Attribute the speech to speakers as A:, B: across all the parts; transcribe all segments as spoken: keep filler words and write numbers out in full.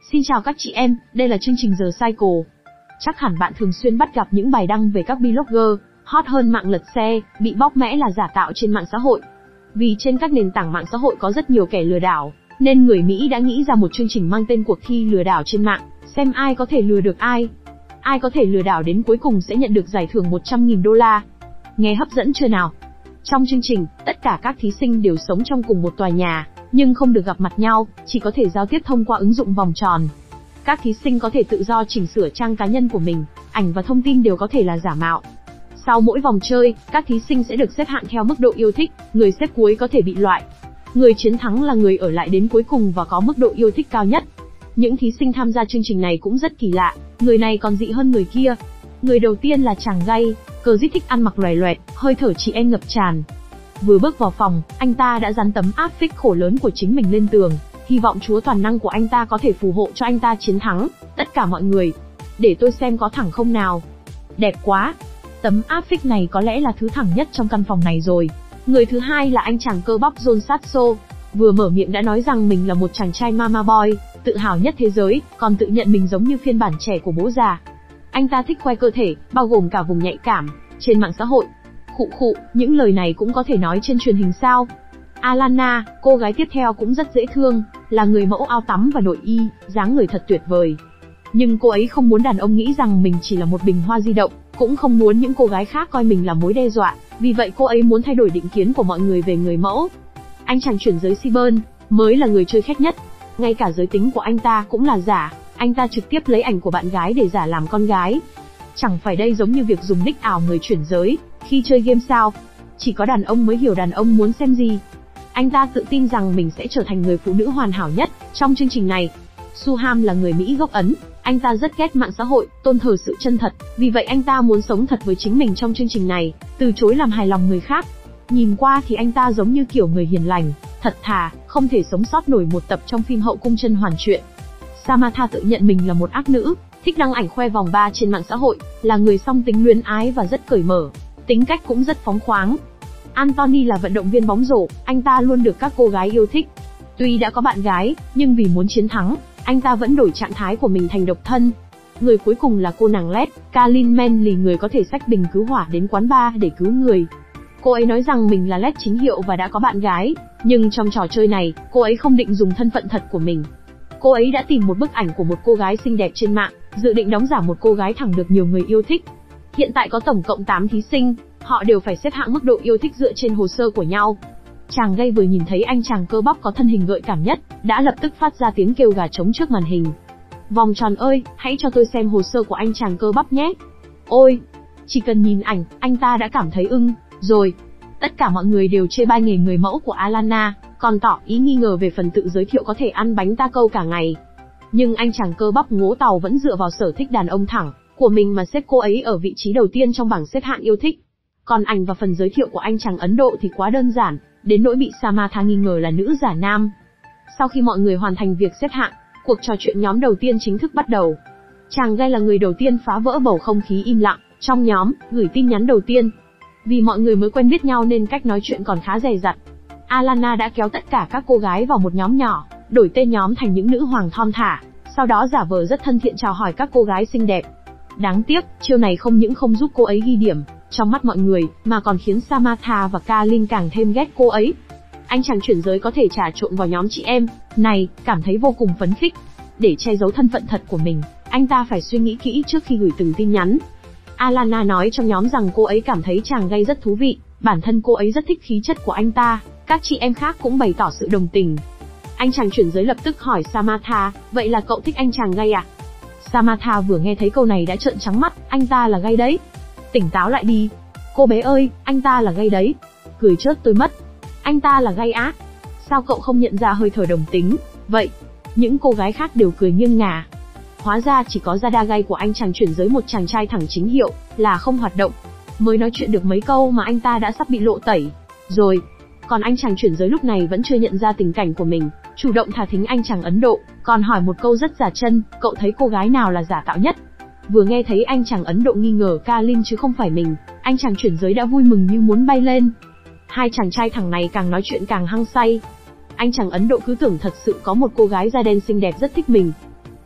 A: Xin chào các chị em, đây là chương trình The Cycle. Chắc hẳn bạn thường xuyên bắt gặp những bài đăng về các blogger hot hơn mạng lật xe, bị bóc mẽ là giả tạo trên mạng xã hội. Vì trên các nền tảng mạng xã hội có rất nhiều kẻ lừa đảo, nên người Mỹ đã nghĩ ra một chương trình mang tên cuộc thi lừa đảo trên mạng, xem ai có thể lừa được ai. Ai có thể lừa đảo đến cuối cùng sẽ nhận được giải thưởng một trăm nghìn đô la. Nghe hấp dẫn chưa nào? Trong chương trình, tất cả các thí sinh đều sống trong cùng một tòa nhà, nhưng không được gặp mặt nhau, chỉ có thể giao tiếp thông qua ứng dụng vòng tròn. Các thí sinh có thể tự do chỉnh sửa trang cá nhân của mình, ảnh và thông tin đều có thể là giả mạo. Sau mỗi vòng chơi, các thí sinh sẽ được xếp hạng theo mức độ yêu thích, người xếp cuối có thể bị loại. Người chiến thắng là người ở lại đến cuối cùng và có mức độ yêu thích cao nhất. Những thí sinh tham gia chương trình này cũng rất kỳ lạ, người này còn dị hơn người kia. Người đầu tiên là chàng gay, cờ dít thích ăn mặc loè loẹt, hơi thở chị em ngập tràn. Vừa bước vào phòng, anh ta đã dán tấm áp phích khổ lớn của chính mình lên tường, hy vọng Chúa toàn năng của anh ta có thể phù hộ cho anh ta chiến thắng. Tất cả mọi người, để tôi xem có thẳng không nào. Đẹp quá. Tấm áp phích này có lẽ là thứ thẳng nhất trong căn phòng này rồi. Người thứ hai là anh chàng cơ bắp John Sasso, vừa mở miệng đã nói rằng mình là một chàng trai mama boy, tự hào nhất thế giới, còn tự nhận mình giống như phiên bản trẻ của bố già. Anh ta thích khoe cơ thể, bao gồm cả vùng nhạy cảm, trên mạng xã hội. Khụ khụ, những lời này cũng có thể nói trên truyền hình sao? Alana, cô gái tiếp theo cũng rất dễ thương, là người mẫu áo tắm và nội y, dáng người thật tuyệt vời. Nhưng cô ấy không muốn đàn ông nghĩ rằng mình chỉ là một bình hoa di động, cũng không muốn những cô gái khác coi mình là mối đe dọa, vì vậy cô ấy muốn thay đổi định kiến của mọi người về người mẫu. Anh chàng chuyển giới Seaburn mới là người chơi khét nhất, ngay cả giới tính của anh ta cũng là giả, anh ta trực tiếp lấy ảnh của bạn gái để giả làm con gái. Chẳng phải đây giống như việc dùng nick ảo người chuyển giới khi chơi game sao? Chỉ có đàn ông mới hiểu đàn ông muốn xem gì. Anh ta tự tin rằng mình sẽ trở thành người phụ nữ hoàn hảo nhất trong chương trình này. Suham là người Mỹ gốc Ấn, anh ta rất ghét mạng xã hội, tôn thờ sự chân thật, vì vậy anh ta muốn sống thật với chính mình trong chương trình này, từ chối làm hài lòng người khác. Nhìn qua thì anh ta giống như kiểu người hiền lành, thật thà, không thể sống sót nổi một tập trong phim Hậu cung甄hoàn truyện. Samantha tự nhận mình là một ác nữ, thích đăng ảnh khoe vòng ba trên mạng xã hội, là người song tính luyến ái và rất cởi mở, tính cách cũng rất phóng khoáng. Anthony là vận động viên bóng rổ, anh ta luôn được các cô gái yêu thích. Tuy đã có bạn gái, nhưng vì muốn chiến thắng, anh ta vẫn đổi trạng thái của mình thành độc thân. Người cuối cùng là cô nàng led, Kalin Manley, người có thể xách bình cứu hỏa đến quán bar để cứu người. Cô ấy nói rằng mình là led chính hiệu và đã có bạn gái, nhưng trong trò chơi này, cô ấy không định dùng thân phận thật của mình. Cô ấy đã tìm một bức ảnh của một cô gái xinh đẹp trên mạng, dự định đóng giả một cô gái thẳng được nhiều người yêu thích. Hiện tại có tổng cộng tám thí sinh, họ đều phải xếp hạng mức độ yêu thích dựa trên hồ sơ của nhau. Chàng gay vừa nhìn thấy anh chàng cơ bắp có thân hình gợi cảm nhất, đã lập tức phát ra tiếng kêu gà trống trước màn hình. Vòng tròn ơi, hãy cho tôi xem hồ sơ của anh chàng cơ bắp nhé. Ôi, chỉ cần nhìn ảnh, anh ta đã cảm thấy ưng rồi. Tất cả mọi người đều chê bai nghề người mẫu của Alana, còn tỏ ý nghi ngờ về phần tự giới thiệu có thể ăn bánh ta câu cả ngày. Nhưng anh chàng cơ bắp ngố tàu vẫn dựa vào sở thích đàn ông thẳng của mình mà xếp cô ấy ở vị trí đầu tiên trong bảng xếp hạng yêu thích. Còn ảnh và phần giới thiệu của anh chàng Ấn Độ thì quá đơn giản, đến nỗi bị Samantha nghi ngờ là nữ giả nam. Sau khi mọi người hoàn thành việc xếp hạng, cuộc trò chuyện nhóm đầu tiên chính thức bắt đầu. Chàng gay là người đầu tiên phá vỡ bầu không khí im lặng trong nhóm, gửi tin nhắn đầu tiên. Vì mọi người mới quen biết nhau nên cách nói chuyện còn khá dè dặt. Alana đã kéo tất cả các cô gái vào một nhóm nhỏ, đổi tên nhóm thành những nữ hoàng thon thả, sau đó giả vờ rất thân thiện chào hỏi các cô gái xinh đẹp. Đáng tiếc, chiêu này không những không giúp cô ấy ghi điểm trong mắt mọi người, mà còn khiến Samantha và Kalin càng thêm ghét cô ấy. Anh chàng chuyển giới có thể trà trộn vào nhóm chị em này, cảm thấy vô cùng phấn khích. Để che giấu thân phận thật của mình, anh ta phải suy nghĩ kỹ trước khi gửi từng tin nhắn. Alana nói trong nhóm rằng cô ấy cảm thấy chàng gay rất thú vị, bản thân cô ấy rất thích khí chất của anh ta, các chị em khác cũng bày tỏ sự đồng tình. Anh chàng chuyển giới lập tức hỏi Samantha, vậy là cậu thích anh chàng gay à? Samantha vừa nghe thấy câu này đã trợn trắng mắt, anh ta là gay đấy. Tỉnh táo lại đi. Cô bé ơi, anh ta là gay đấy. Cười chớt tôi mất. Anh ta là gay á? Sao cậu không nhận ra hơi thở đồng tính vậy? Những cô gái khác đều cười nghiêng ngả. Hóa ra chỉ có Jada gay của anh chàng chuyển giới, một chàng trai thẳng chính hiệu, là không hoạt động. Mới nói chuyện được mấy câu mà anh ta đã sắp bị lộ tẩy rồi. Còn anh chàng chuyển giới lúc này vẫn chưa nhận ra tình cảnh của mình, chủ động thả thính anh chàng Ấn Độ, còn hỏi một câu rất giả chân, cậu thấy cô gái nào là giả tạo nhất? Vừa nghe thấy anh chàng Ấn Độ nghi ngờ Kalin chứ không phải mình, anh chàng chuyển giới đã vui mừng như muốn bay lên. Hai chàng trai thẳng này càng nói chuyện càng hăng say. Anh chàng Ấn Độ cứ tưởng thật sự có một cô gái da đen xinh đẹp rất thích mình.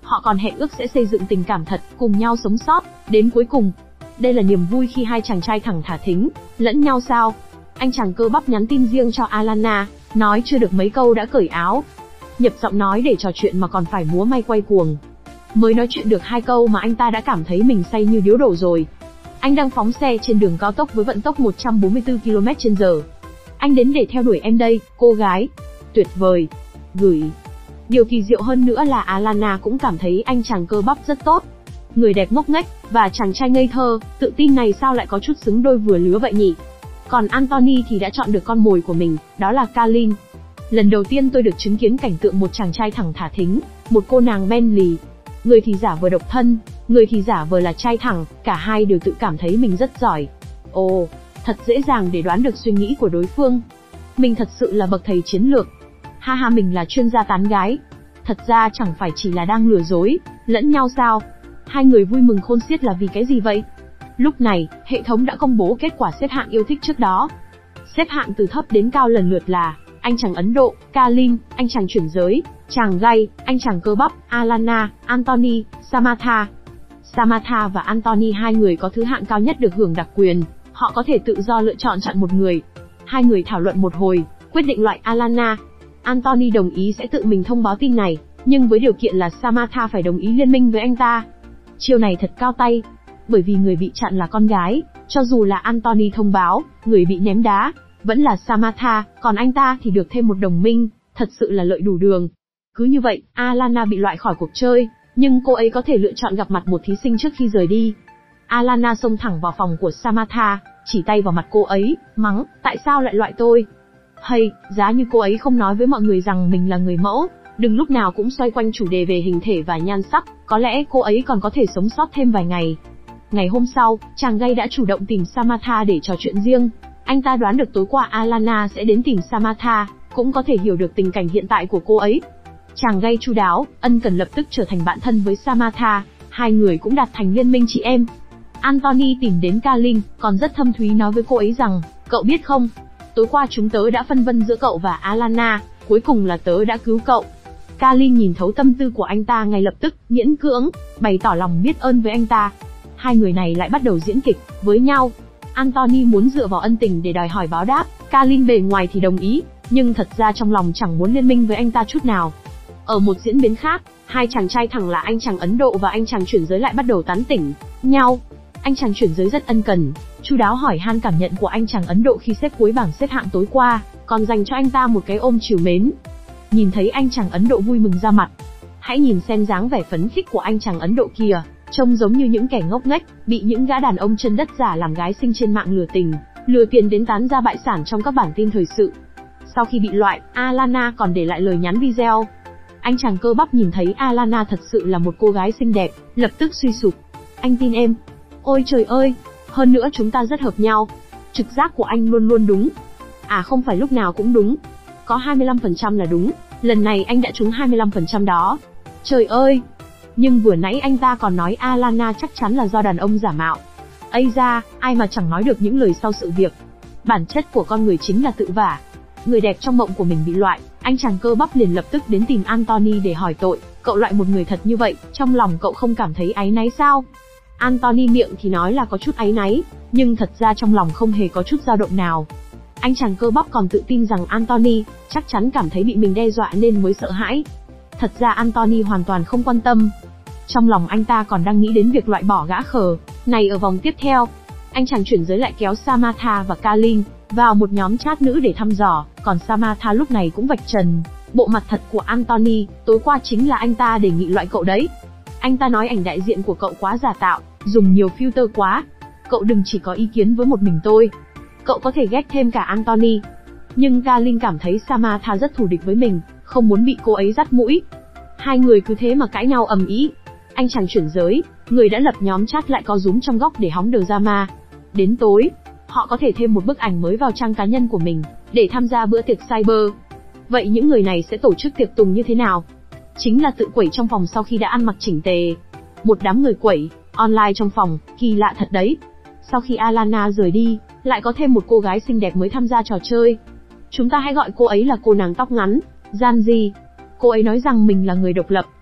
A: Họ còn hẹn ước sẽ xây dựng tình cảm thật, cùng nhau sống sót, đến cuối cùng. Đây là niềm vui khi hai chàng trai thẳng thả thính lẫn nhau sao? Anh chàng cơ bắp nhắn tin riêng cho Alana, nói chưa được mấy câu đã cởi áo. Nhập giọng nói để trò chuyện mà còn phải múa may quay cuồng. Mới nói chuyện được hai câu mà anh ta đã cảm thấy mình say như điếu đổ rồi. Anh đang phóng xe trên đường cao tốc với vận tốc một trăm bốn mươi tư ki lô mét trên giờ. Anh đến để theo đuổi em đây, cô gái. Tuyệt vời. Gửi. Điều kỳ diệu hơn nữa là Alana cũng cảm thấy anh chàng cơ bắp rất tốt. Người đẹp ngốc nghếch, và chàng trai ngây thơ, tự tin này sao lại có chút xứng đôi vừa lứa vậy nhỉ? Còn Anthony thì đã chọn được con mồi của mình, đó là Kalin. Lần đầu tiên tôi được chứng kiến cảnh tượng một chàng trai thẳng thả thính, một cô nàng men lì. Người thì giả vờ độc thân, người thì giả vờ là trai thẳng, cả hai đều tự cảm thấy mình rất giỏi. Ồ, thật dễ dàng để đoán được suy nghĩ của đối phương. Mình thật sự là bậc thầy chiến lược. Ha ha, mình là chuyên gia tán gái. Thật ra chẳng phải chỉ là đang lừa dối lẫn nhau sao? Hai người vui mừng khôn xiết là vì cái gì vậy? Lúc này, hệ thống đã công bố kết quả xếp hạng yêu thích trước đó. Xếp hạng từ thấp đến cao lần lượt là anh chàng Ấn Độ, Kalin, anh chàng chuyển giới, chàng gay, anh chàng cơ bắp, Alana, Anthony, Samantha. Samantha và Anthony, hai người có thứ hạng cao nhất được hưởng đặc quyền, họ có thể tự do lựa chọn chọn một người. Hai người thảo luận một hồi, quyết định loại Alana. Anthony đồng ý sẽ tự mình thông báo tin này, nhưng với điều kiện là Samantha phải đồng ý liên minh với anh ta. Chiêu này thật cao tay, bởi vì người bị chặn là con gái, cho dù là Anthony thông báo, người bị ném đá vẫn là Samantha, còn anh ta thì được thêm một đồng minh, thật sự là lợi đủ đường. Cứ như vậy, Alana bị loại khỏi cuộc chơi, nhưng cô ấy có thể lựa chọn gặp mặt một thí sinh trước khi rời đi. Alana xông thẳng vào phòng của Samantha, chỉ tay vào mặt cô ấy, mắng, tại sao lại loại tôi? Hay, giá như cô ấy không nói với mọi người rằng mình là người mẫu, đừng lúc nào cũng xoay quanh chủ đề về hình thể và nhan sắc, có lẽ cô ấy còn có thể sống sót thêm vài ngày. Ngày hôm sau, chàng gay đã chủ động tìm Samantha để trò chuyện riêng. Anh ta đoán được tối qua Alana sẽ đến tìm Samantha, cũng có thể hiểu được tình cảnh hiện tại của cô ấy. Chàng gay chu đáo, ân cần lập tức trở thành bạn thân với Samantha, hai người cũng đạt thành liên minh chị em. Anthony tìm đến Kalin, còn rất thâm thúy nói với cô ấy rằng, cậu biết không, tối qua chúng tớ đã phân vân giữa cậu và Alana, cuối cùng là tớ đã cứu cậu. Kalin nhìn thấu tâm tư của anh ta ngay lập tức, miễn cưỡng, bày tỏ lòng biết ơn với anh ta. Hai người này lại bắt đầu diễn kịch với nhau. Anthony muốn dựa vào ân tình để đòi hỏi báo đáp, Kalin bề ngoài thì đồng ý, nhưng thật ra trong lòng chẳng muốn liên minh với anh ta chút nào. Ở một diễn biến khác, hai chàng trai thẳng là anh chàng Ấn Độ và anh chàng chuyển giới lại bắt đầu tán tỉnh nhau. Anh chàng chuyển giới rất ân cần, chu đáo hỏi han cảm nhận của anh chàng Ấn Độ khi xếp cuối bảng xếp hạng tối qua, còn dành cho anh ta một cái ôm trìu mến. Nhìn thấy anh chàng Ấn Độ vui mừng ra mặt. Hãy nhìn xem dáng vẻ phấn khích của anh chàng Ấn Độ kìa, trông giống như những kẻ ngốc nghếch, bị những gã đàn ông chân đất giả làm gái xinh trên mạng lừa tình, lừa tiền đến tán ra bại sản trong các bản tin thời sự. Sau khi bị loại, Alana còn để lại lời nhắn video. Anh chàng cơ bắp nhìn thấy Alana thật sự là một cô gái xinh đẹp, lập tức suy sụp. Anh tin em. Ôi trời ơi, hơn nữa chúng ta rất hợp nhau. Trực giác của anh luôn luôn đúng. À không phải lúc nào cũng đúng. Có hai mươi lăm phần trăm là đúng, lần này anh đã trúng hai mươi lăm phần trăm đó. Trời ơi! Nhưng vừa nãy anh ta còn nói Alana chắc chắn là do đàn ông giả mạo. Ây da, ai mà chẳng nói được những lời sau sự việc. Bản chất của con người chính là tự vả. Người đẹp trong mộng của mình bị loại, anh chàng cơ bắp liền lập tức đến tìm Anthony để hỏi tội. Cậu loại một người thật như vậy, trong lòng cậu không cảm thấy áy náy sao? Anthony miệng thì nói là có chút áy náy, nhưng thật ra trong lòng không hề có chút dao động nào. Anh chàng cơ bắp còn tự tin rằng Anthony chắc chắn cảm thấy bị mình đe dọa nên mới sợ hãi. Thật ra Anthony hoàn toàn không quan tâm. Trong lòng anh ta còn đang nghĩ đến việc loại bỏ gã khờ này ở vòng tiếp theo. Anh chàng chuyển giới lại kéo Samantha và Kalin vào một nhóm chat nữ để thăm dò, còn Samantha lúc này cũng vạch trần bộ mặt thật của Anthony, tối qua chính là anh ta đề nghị loại cậu đấy. Anh ta nói ảnh đại diện của cậu quá giả tạo, dùng nhiều filter quá. Cậu đừng chỉ có ý kiến với một mình tôi. Cậu có thể ghét thêm cả Anthony. Nhưng Kalin cảm thấy Samantha rất thù địch với mình, không muốn bị cô ấy dắt mũi. Hai người cứ thế mà cãi nhau ầm ĩ. Anh chàng chuyển giới, người đã lập nhóm chat lại có rúm trong góc để hóng drama. Đến tối, họ có thể thêm một bức ảnh mới vào trang cá nhân của mình, để tham gia bữa tiệc cyber. Vậy những người này sẽ tổ chức tiệc tùng như thế nào? Chính là tự quẩy trong phòng sau khi đã ăn mặc chỉnh tề. Một đám người quẩy, online trong phòng, kỳ lạ thật đấy. Sau khi Alana rời đi, lại có thêm một cô gái xinh đẹp mới tham gia trò chơi. Chúng ta hãy gọi cô ấy là cô nàng tóc ngắn, Janji. Cô ấy nói rằng mình là người độc lập,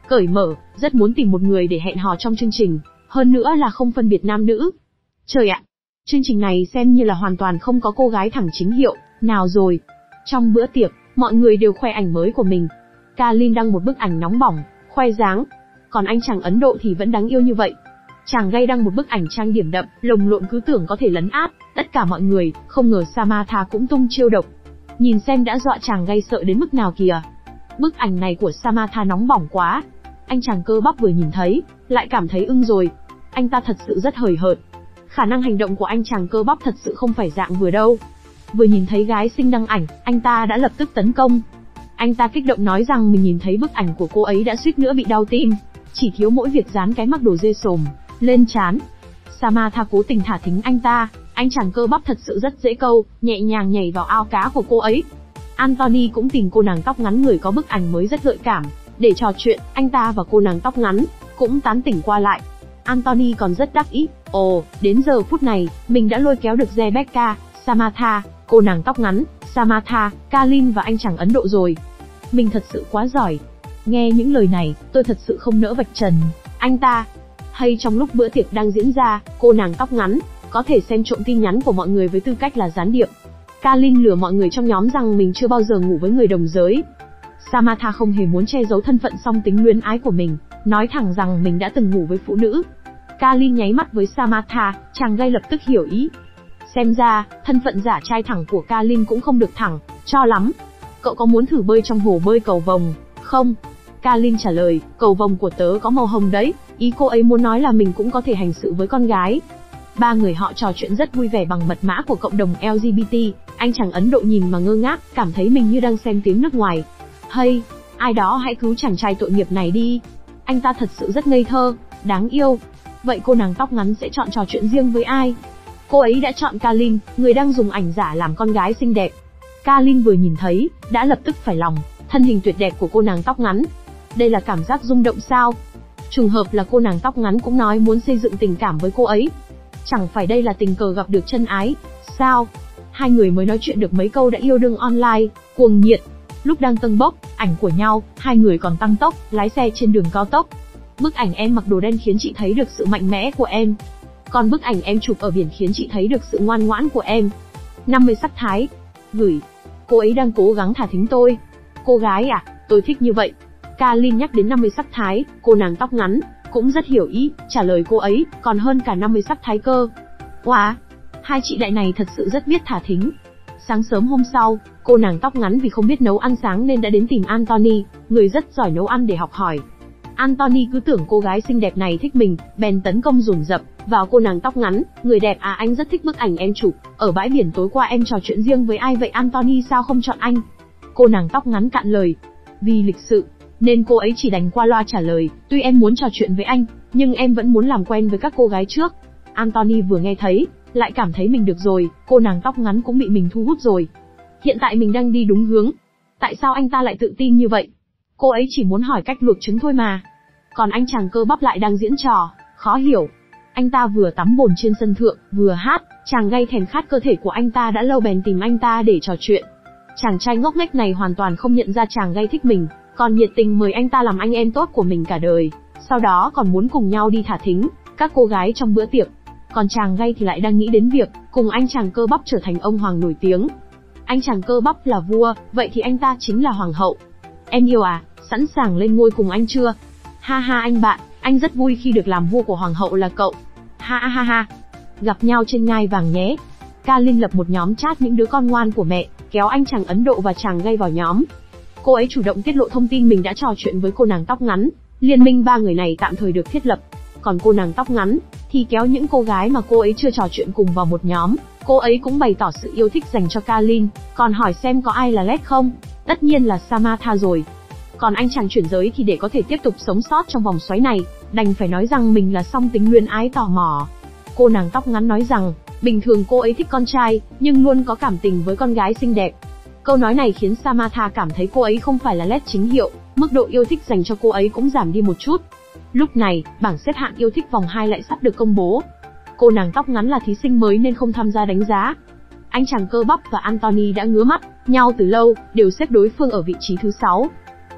A: cởi mở, rất muốn tìm một người để hẹn hò trong chương trình, hơn nữa là không phân biệt nam nữ. Trời ạ! Chương trình này xem như là hoàn toàn không có cô gái thẳng chính hiệu, nào rồi. Trong bữa tiệc, mọi người đều khoe ảnh mới của mình. Kalin đăng một bức ảnh nóng bỏng, khoe dáng. Còn anh chàng Ấn Độ thì vẫn đáng yêu như vậy. Chàng gay đăng một bức ảnh trang điểm đậm, lồng lộn cứ tưởng có thể lấn át tất cả mọi người, không ngờ Samantha cũng tung chiêu độc. Nhìn xem đã dọa chàng gay sợ đến mức nào kìa. Bức ảnh này của Samantha nóng bỏng quá. Anh chàng cơ bắp vừa nhìn thấy, lại cảm thấy ưng rồi. Anh ta thật sự rất hời hợt. Khả năng hành động của anh chàng cơ bắp thật sự không phải dạng vừa đâu. Vừa nhìn thấy gái xinh đăng ảnh, anh ta đã lập tức tấn công. Anh ta kích động nói rằng mình nhìn thấy bức ảnh của cô ấy đã suýt nữa bị đau tim, chỉ thiếu mỗi việc dán cái mác đồ dê sồm lên trán. Samantha cố tình thả thính anh ta, anh chàng cơ bắp thật sự rất dễ câu, nhẹ nhàng nhảy vào ao cá của cô ấy. Anthony cũng tìm cô nàng tóc ngắn người có bức ảnh mới rất gợi cảm, để trò chuyện. Anh ta và cô nàng tóc ngắn cũng tán tỉnh qua lại. Anthony còn rất đắc ý, ồ, đến giờ phút này, mình đã lôi kéo được Rebecca, Samantha, cô nàng tóc ngắn, Samantha, Kalin và anh chàng Ấn Độ rồi. Mình thật sự quá giỏi. Nghe những lời này, tôi thật sự không nỡ vạch trần anh ta. Hay trong lúc bữa tiệc đang diễn ra, cô nàng tóc ngắn có thể xem trộm tin nhắn của mọi người với tư cách là gián điệp. Kalin lừa mọi người trong nhóm rằng mình chưa bao giờ ngủ với người đồng giới. Samantha không hề muốn che giấu thân phận song tính luyến ái của mình, nói thẳng rằng mình đã từng ngủ với phụ nữ. Kalin nháy mắt với Samantha, chàng gay lập tức hiểu ý. Xem ra, thân phận giả trai thẳng của Kalin cũng không được thẳng cho lắm. Cậu có muốn thử bơi trong hồ bơi cầu vồng không? Kalin trả lời, cầu vồng của tớ có màu hồng đấy. Ý cô ấy muốn nói là mình cũng có thể hành sự với con gái. Ba người họ trò chuyện rất vui vẻ bằng mật mã của cộng đồng L G B T. Anh chàng Ấn Độ nhìn mà ngơ ngác, cảm thấy mình như đang xem tiếng nước ngoài. Hay, ai đó hãy cứu chàng trai tội nghiệp này đi. Anh ta thật sự rất ngây thơ, đáng yêu. Vậy cô nàng tóc ngắn sẽ chọn trò chuyện riêng với ai? Cô ấy đã chọn Kalin, người đang dùng ảnh giả làm con gái xinh đẹp. Kalin vừa nhìn thấy, đã lập tức phải lòng, thân hình tuyệt đẹp của cô nàng tóc ngắn. Đây là cảm giác rung động sao? Trùng hợp là cô nàng tóc ngắn cũng nói muốn xây dựng tình cảm với cô ấy. Chẳng phải đây là tình cờ gặp được chân ái, sao? Hai người mới nói chuyện được mấy câu đã yêu đương online, cuồng nhiệt. Lúc đang tâng bốc ảnh của nhau, hai người còn tăng tốc, lái xe trên đường cao tốc. Bức ảnh em mặc đồ đen khiến chị thấy được sự mạnh mẽ của em. Còn bức ảnh em chụp ở biển khiến chị thấy được sự ngoan ngoãn của em. năm mươi sắc thái. Gửi. Cô ấy đang cố gắng thả thính tôi. Cô gái à, tôi thích như vậy. Kalin nhắc đến năm mươi sắc thái, cô nàng tóc ngắn cũng rất hiểu ý, trả lời cô ấy còn hơn cả năm mươi sắc thái cơ. Wow, hai chị đại này thật sự rất biết thả thính. Sáng sớm hôm sau, cô nàng tóc ngắn vì không biết nấu ăn sáng nên đã đến tìm Anthony, người rất giỏi nấu ăn để học hỏi. Anthony cứ tưởng cô gái xinh đẹp này thích mình, bèn tấn công dồn dập vào cô nàng tóc ngắn. Người đẹp à, anh rất thích bức ảnh em chụp ở bãi biển tối qua, em trò chuyện riêng với ai vậy Anthony, sao không chọn anh? Cô nàng tóc ngắn cạn lời. Vì lịch sự nên cô ấy chỉ đành qua loa trả lời, tuy em muốn trò chuyện với anh, nhưng em vẫn muốn làm quen với các cô gái trước. Anthony vừa nghe thấy, lại cảm thấy mình được rồi, cô nàng tóc ngắn cũng bị mình thu hút rồi. Hiện tại mình đang đi đúng hướng. Tại sao anh ta lại tự tin như vậy? Cô ấy chỉ muốn hỏi cách luộc trứng thôi mà. Còn anh chàng cơ bắp lại đang diễn trò, khó hiểu. Anh ta vừa tắm bồn trên sân thượng, vừa hát, chàng gay thèm khát cơ thể của anh ta đã lâu bèn tìm anh ta để trò chuyện. Chàng trai ngốc nghếch này hoàn toàn không nhận ra chàng gay thích mình, còn nhiệt tình mời anh ta làm anh em tốt của mình cả đời. Sau đó còn muốn cùng nhau đi thả thính các cô gái trong bữa tiệc. Còn chàng gay thì lại đang nghĩ đến việc cùng anh chàng cơ bắp trở thành ông hoàng nổi tiếng. Anh chàng cơ bắp là vua, vậy thì anh ta chính là hoàng hậu. Em yêu à, sẵn sàng lên ngôi cùng anh chưa? Ha ha anh bạn, anh rất vui khi được làm vua của hoàng hậu là cậu. Ha ha ha, gặp nhau trên ngai vàng nhé. Kalin lập một nhóm chat những đứa con ngoan của mẹ, kéo anh chàng Ấn Độ và chàng gay vào nhóm. Cô ấy chủ động tiết lộ thông tin mình đã trò chuyện với cô nàng tóc ngắn. Liên minh ba người này tạm thời được thiết lập. Còn cô nàng tóc ngắn thì kéo những cô gái mà cô ấy chưa trò chuyện cùng vào một nhóm. Cô ấy cũng bày tỏ sự yêu thích dành cho Kalin, còn hỏi xem có ai là led không. Tất nhiên là Samantha rồi. Còn anh chàng chuyển giới thì để có thể tiếp tục sống sót trong vòng xoáy này, đành phải nói rằng mình là song tính luyến ái tò mò. Cô nàng tóc ngắn nói rằng, bình thường cô ấy thích con trai, nhưng luôn có cảm tình với con gái xinh đẹp. Câu nói này khiến Samantha cảm thấy cô ấy không phải là led chính hiệu, mức độ yêu thích dành cho cô ấy cũng giảm đi một chút. Lúc này, bảng xếp hạng yêu thích vòng hai lại sắp được công bố. Cô nàng tóc ngắn là thí sinh mới nên không tham gia đánh giá. Anh chàng cơ bắp và Anthony đã ngứa mắt nhau từ lâu, đều xếp đối phương ở vị trí thứ sáu.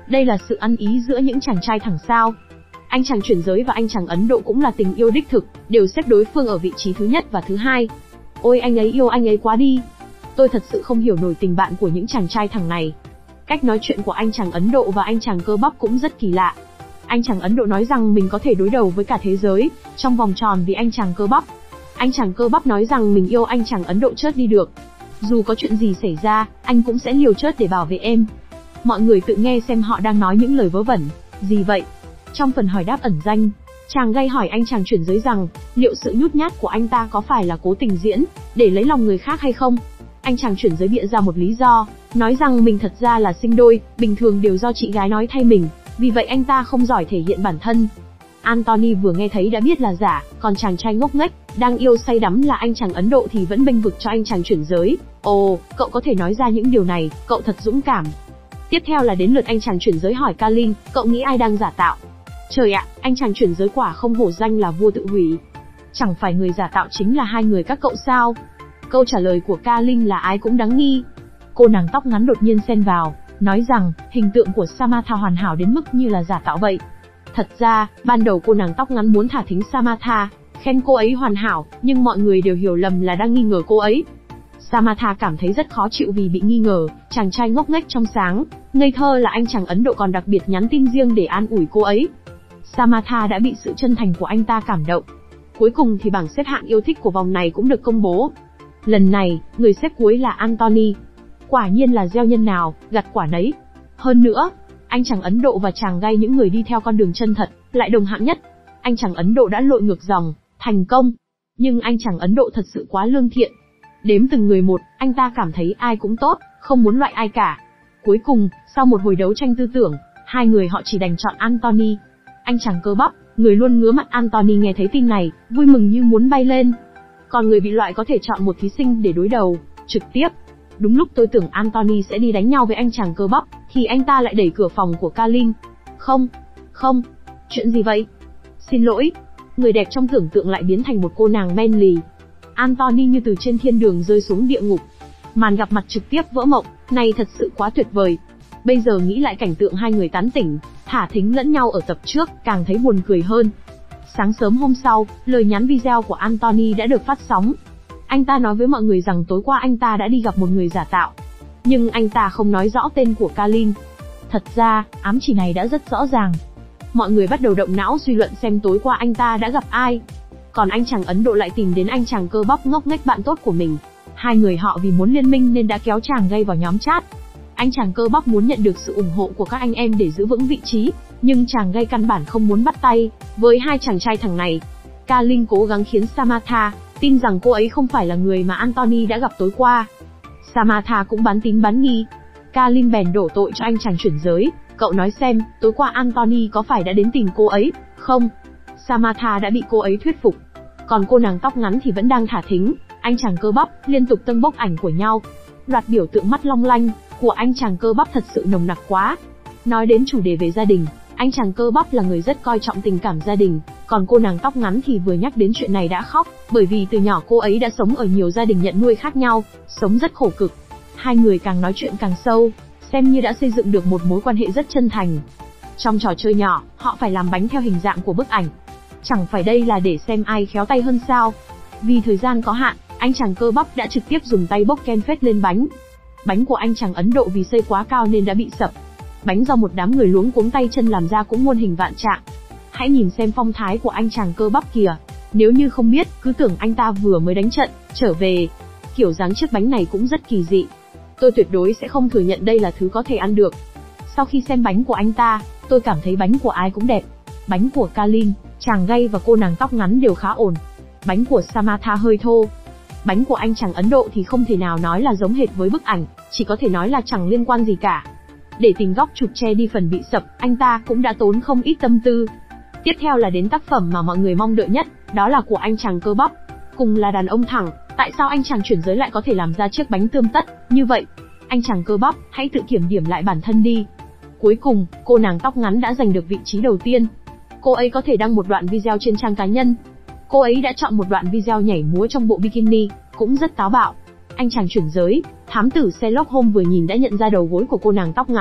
A: Đây là sự ăn ý giữa những chàng trai thẳng sao? Anh chàng chuyển giới và anh chàng Ấn Độ cũng là tình yêu đích thực, đều xếp đối phương ở vị trí thứ nhất và thứ hai. Ôi anh ấy yêu anh ấy quá đi. Tôi thật sự không hiểu nổi tình bạn của những chàng trai thẳng này. Cách nói chuyện của anh chàng Ấn Độ và anh chàng cơ bắp cũng rất kỳ lạ. Anh chàng Ấn Độ nói rằng mình có thể đối đầu với cả thế giới, trong vòng tròn vì anh chàng cơ bắp. Anh chàng cơ bắp nói rằng mình yêu anh chàng Ấn Độ chớt đi được. Dù có chuyện gì xảy ra, anh cũng sẽ liều chớt để bảo vệ em. Mọi người tự nghe xem họ đang nói những lời vớ vẩn gì vậy. Trong phần hỏi đáp ẩn danh, chàng gay hỏi anh chàng chuyển giới rằng, liệu sự nhút nhát của anh ta có phải là cố tình diễn, để lấy lòng người khác hay không? Anh chàng chuyển giới bịa ra một lý do, nói rằng mình thật ra là sinh đôi, bình thường đều do chị gái nói thay mình, vì vậy anh ta không giỏi thể hiện bản thân. Anthony vừa nghe thấy đã biết là giả, còn chàng trai ngốc nghếch, đang yêu say đắm là anh chàng Ấn Độ thì vẫn bênh vực cho anh chàng chuyển giới. Ồ, cậu có thể nói ra những điều này, cậu thật dũng cảm. Tiếp theo là đến lượt anh chàng chuyển giới hỏi Kalin, cậu nghĩ ai đang giả tạo? Trời ạ, anh chàng chuyển giới quả không hổ danh là vua tự hủy. Chẳng phải người giả tạo chính là hai người các cậu sao? Câu trả lời của Kalin là ai cũng đáng nghi. Cô nàng tóc ngắn đột nhiên xen vào, nói rằng, hình tượng của Samatha hoàn hảo đến mức như là giả tạo vậy. Thật ra, ban đầu cô nàng tóc ngắn muốn thả thính Samatha, khen cô ấy hoàn hảo, nhưng mọi người đều hiểu lầm là đang nghi ngờ cô ấy. Samatha cảm thấy rất khó chịu vì bị nghi ngờ, chàng trai ngốc nghếch trong sáng, ngây thơ là anh chàng Ấn Độ còn đặc biệt nhắn tin riêng để an ủi cô ấy. Samatha đã bị sự chân thành của anh ta cảm động. Cuối cùng thì bảng xếp hạng yêu thích của vòng này cũng được công bố. Lần này, người xếp cuối là Anthony. Quả nhiên là gieo nhân nào, gặt quả nấy. Hơn nữa, anh chàng Ấn Độ và chàng gay những người đi theo con đường chân thật, lại đồng hạng nhất. Anh chàng Ấn Độ đã lội ngược dòng, thành công. Nhưng anh chàng Ấn Độ thật sự quá lương thiện. Đếm từng người một, anh ta cảm thấy ai cũng tốt, không muốn loại ai cả. Cuối cùng, sau một hồi đấu tranh tư tưởng, hai người họ chỉ đành chọn Anthony. Anh chàng cơ bắp, người luôn ngứa mặt Anthony nghe thấy tin này, vui mừng như muốn bay lên. Còn người bị loại có thể chọn một thí sinh để đối đầu, trực tiếp. Đúng lúc tôi tưởng Anthony sẽ đi đánh nhau với anh chàng cơ bắp, thì anh ta lại đẩy cửa phòng của Kalin. Không, không, chuyện gì vậy? Xin lỗi. Người đẹp trong tưởng tượng lại biến thành một cô nàng manly. Anthony như từ trên thiên đường rơi xuống địa ngục. Màn gặp mặt trực tiếp vỡ mộng, này thật sự quá tuyệt vời. Bây giờ nghĩ lại cảnh tượng hai người tán tỉnh, thả thính lẫn nhau ở tập trước, càng thấy buồn cười hơn. Sáng sớm hôm sau, lời nhắn video của Anthony đã được phát sóng. Anh ta nói với mọi người rằng tối qua anh ta đã đi gặp một người giả tạo. Nhưng anh ta không nói rõ tên của Kalin. Thật ra, ám chỉ này đã rất rõ ràng. Mọi người bắt đầu động não suy luận xem tối qua anh ta đã gặp ai. Còn anh chàng Ấn Độ lại tìm đến anh chàng cơ bắp ngốc nghếch bạn tốt của mình. Hai người họ vì muốn liên minh nên đã kéo chàng gay vào nhóm chat. Anh chàng cơ bắp muốn nhận được sự ủng hộ của các anh em để giữ vững vị trí, nhưng chàng gay căn bản không muốn bắt tay với hai chàng trai thằng này. Kalin cố gắng khiến Samatha tin rằng cô ấy không phải là người mà Anthony đã gặp tối qua. Samatha cũng bán tín bán nghi. Kalin bèn đổ tội cho anh chàng chuyển giới. Cậu nói xem, tối qua Anthony có phải đã đến tìm cô ấy, không? Samatha đã bị cô ấy thuyết phục. Còn cô nàng tóc ngắn thì vẫn đang thả thính. Anh chàng cơ bắp liên tục tâng bốc ảnh của nhau. Loạt biểu tượng mắt long lanh của anh chàng cơ bắp thật sự nồng nặc quá. Nói đến chủ đề về gia đình, anh chàng cơ bắp là người rất coi trọng tình cảm gia đình, còn cô nàng tóc ngắn thì vừa nhắc đến chuyện này đã khóc, bởi vì từ nhỏ cô ấy đã sống ở nhiều gia đình nhận nuôi khác nhau, sống rất khổ cực. Hai người càng nói chuyện càng sâu, xem như đã xây dựng được một mối quan hệ rất chân thành. Trong trò chơi nhỏ, họ phải làm bánh theo hình dạng của bức ảnh. Chẳng phải đây là để xem ai khéo tay hơn sao? Vì thời gian có hạn, anh chàng cơ bắp đã trực tiếp dùng tay bốc kem phết lên bánh. Bánh của anh chàng Ấn Độ vì xây quá cao nên đã bị sập. Bánh do một đám người luống cuống tay chân làm ra cũng muôn hình vạn trạng. Hãy nhìn xem phong thái của anh chàng cơ bắp kìa. Nếu như không biết, cứ tưởng anh ta vừa mới đánh trận, trở về. Kiểu dáng chiếc bánh này cũng rất kỳ dị. Tôi tuyệt đối sẽ không thừa nhận đây là thứ có thể ăn được. Sau khi xem bánh của anh ta, tôi cảm thấy bánh của ai cũng đẹp. Bánh của Kalin, chàng gay và cô nàng tóc ngắn đều khá ổn. Bánh của Samatha hơi thô. Bánh của anh chàng Ấn Độ thì không thể nào nói là giống hệt với bức ảnh, chỉ có thể nói là chẳng liên quan gì cả. Để tìm góc chụp che đi phần bị sập, anh ta cũng đã tốn không ít tâm tư. Tiếp theo là đến tác phẩm mà mọi người mong đợi nhất, đó là của anh chàng cơ bắp. Cùng là đàn ông thẳng, tại sao anh chàng chuyển giới lại có thể làm ra chiếc bánh tươm tất như vậy? Anh chàng cơ bắp, hãy tự kiểm điểm lại bản thân đi. Cuối cùng, cô nàng tóc ngắn đã giành được vị trí đầu tiên. Cô ấy có thể đăng một đoạn video trên trang cá nhân. Cô ấy đã chọn một đoạn video nhảy múa trong bộ bikini, cũng rất táo bạo. Anh chàng chuyển giới, thám tử Sherlock Holmes vừa nhìn đã nhận ra đầu gối của cô nàng tóc ngắn.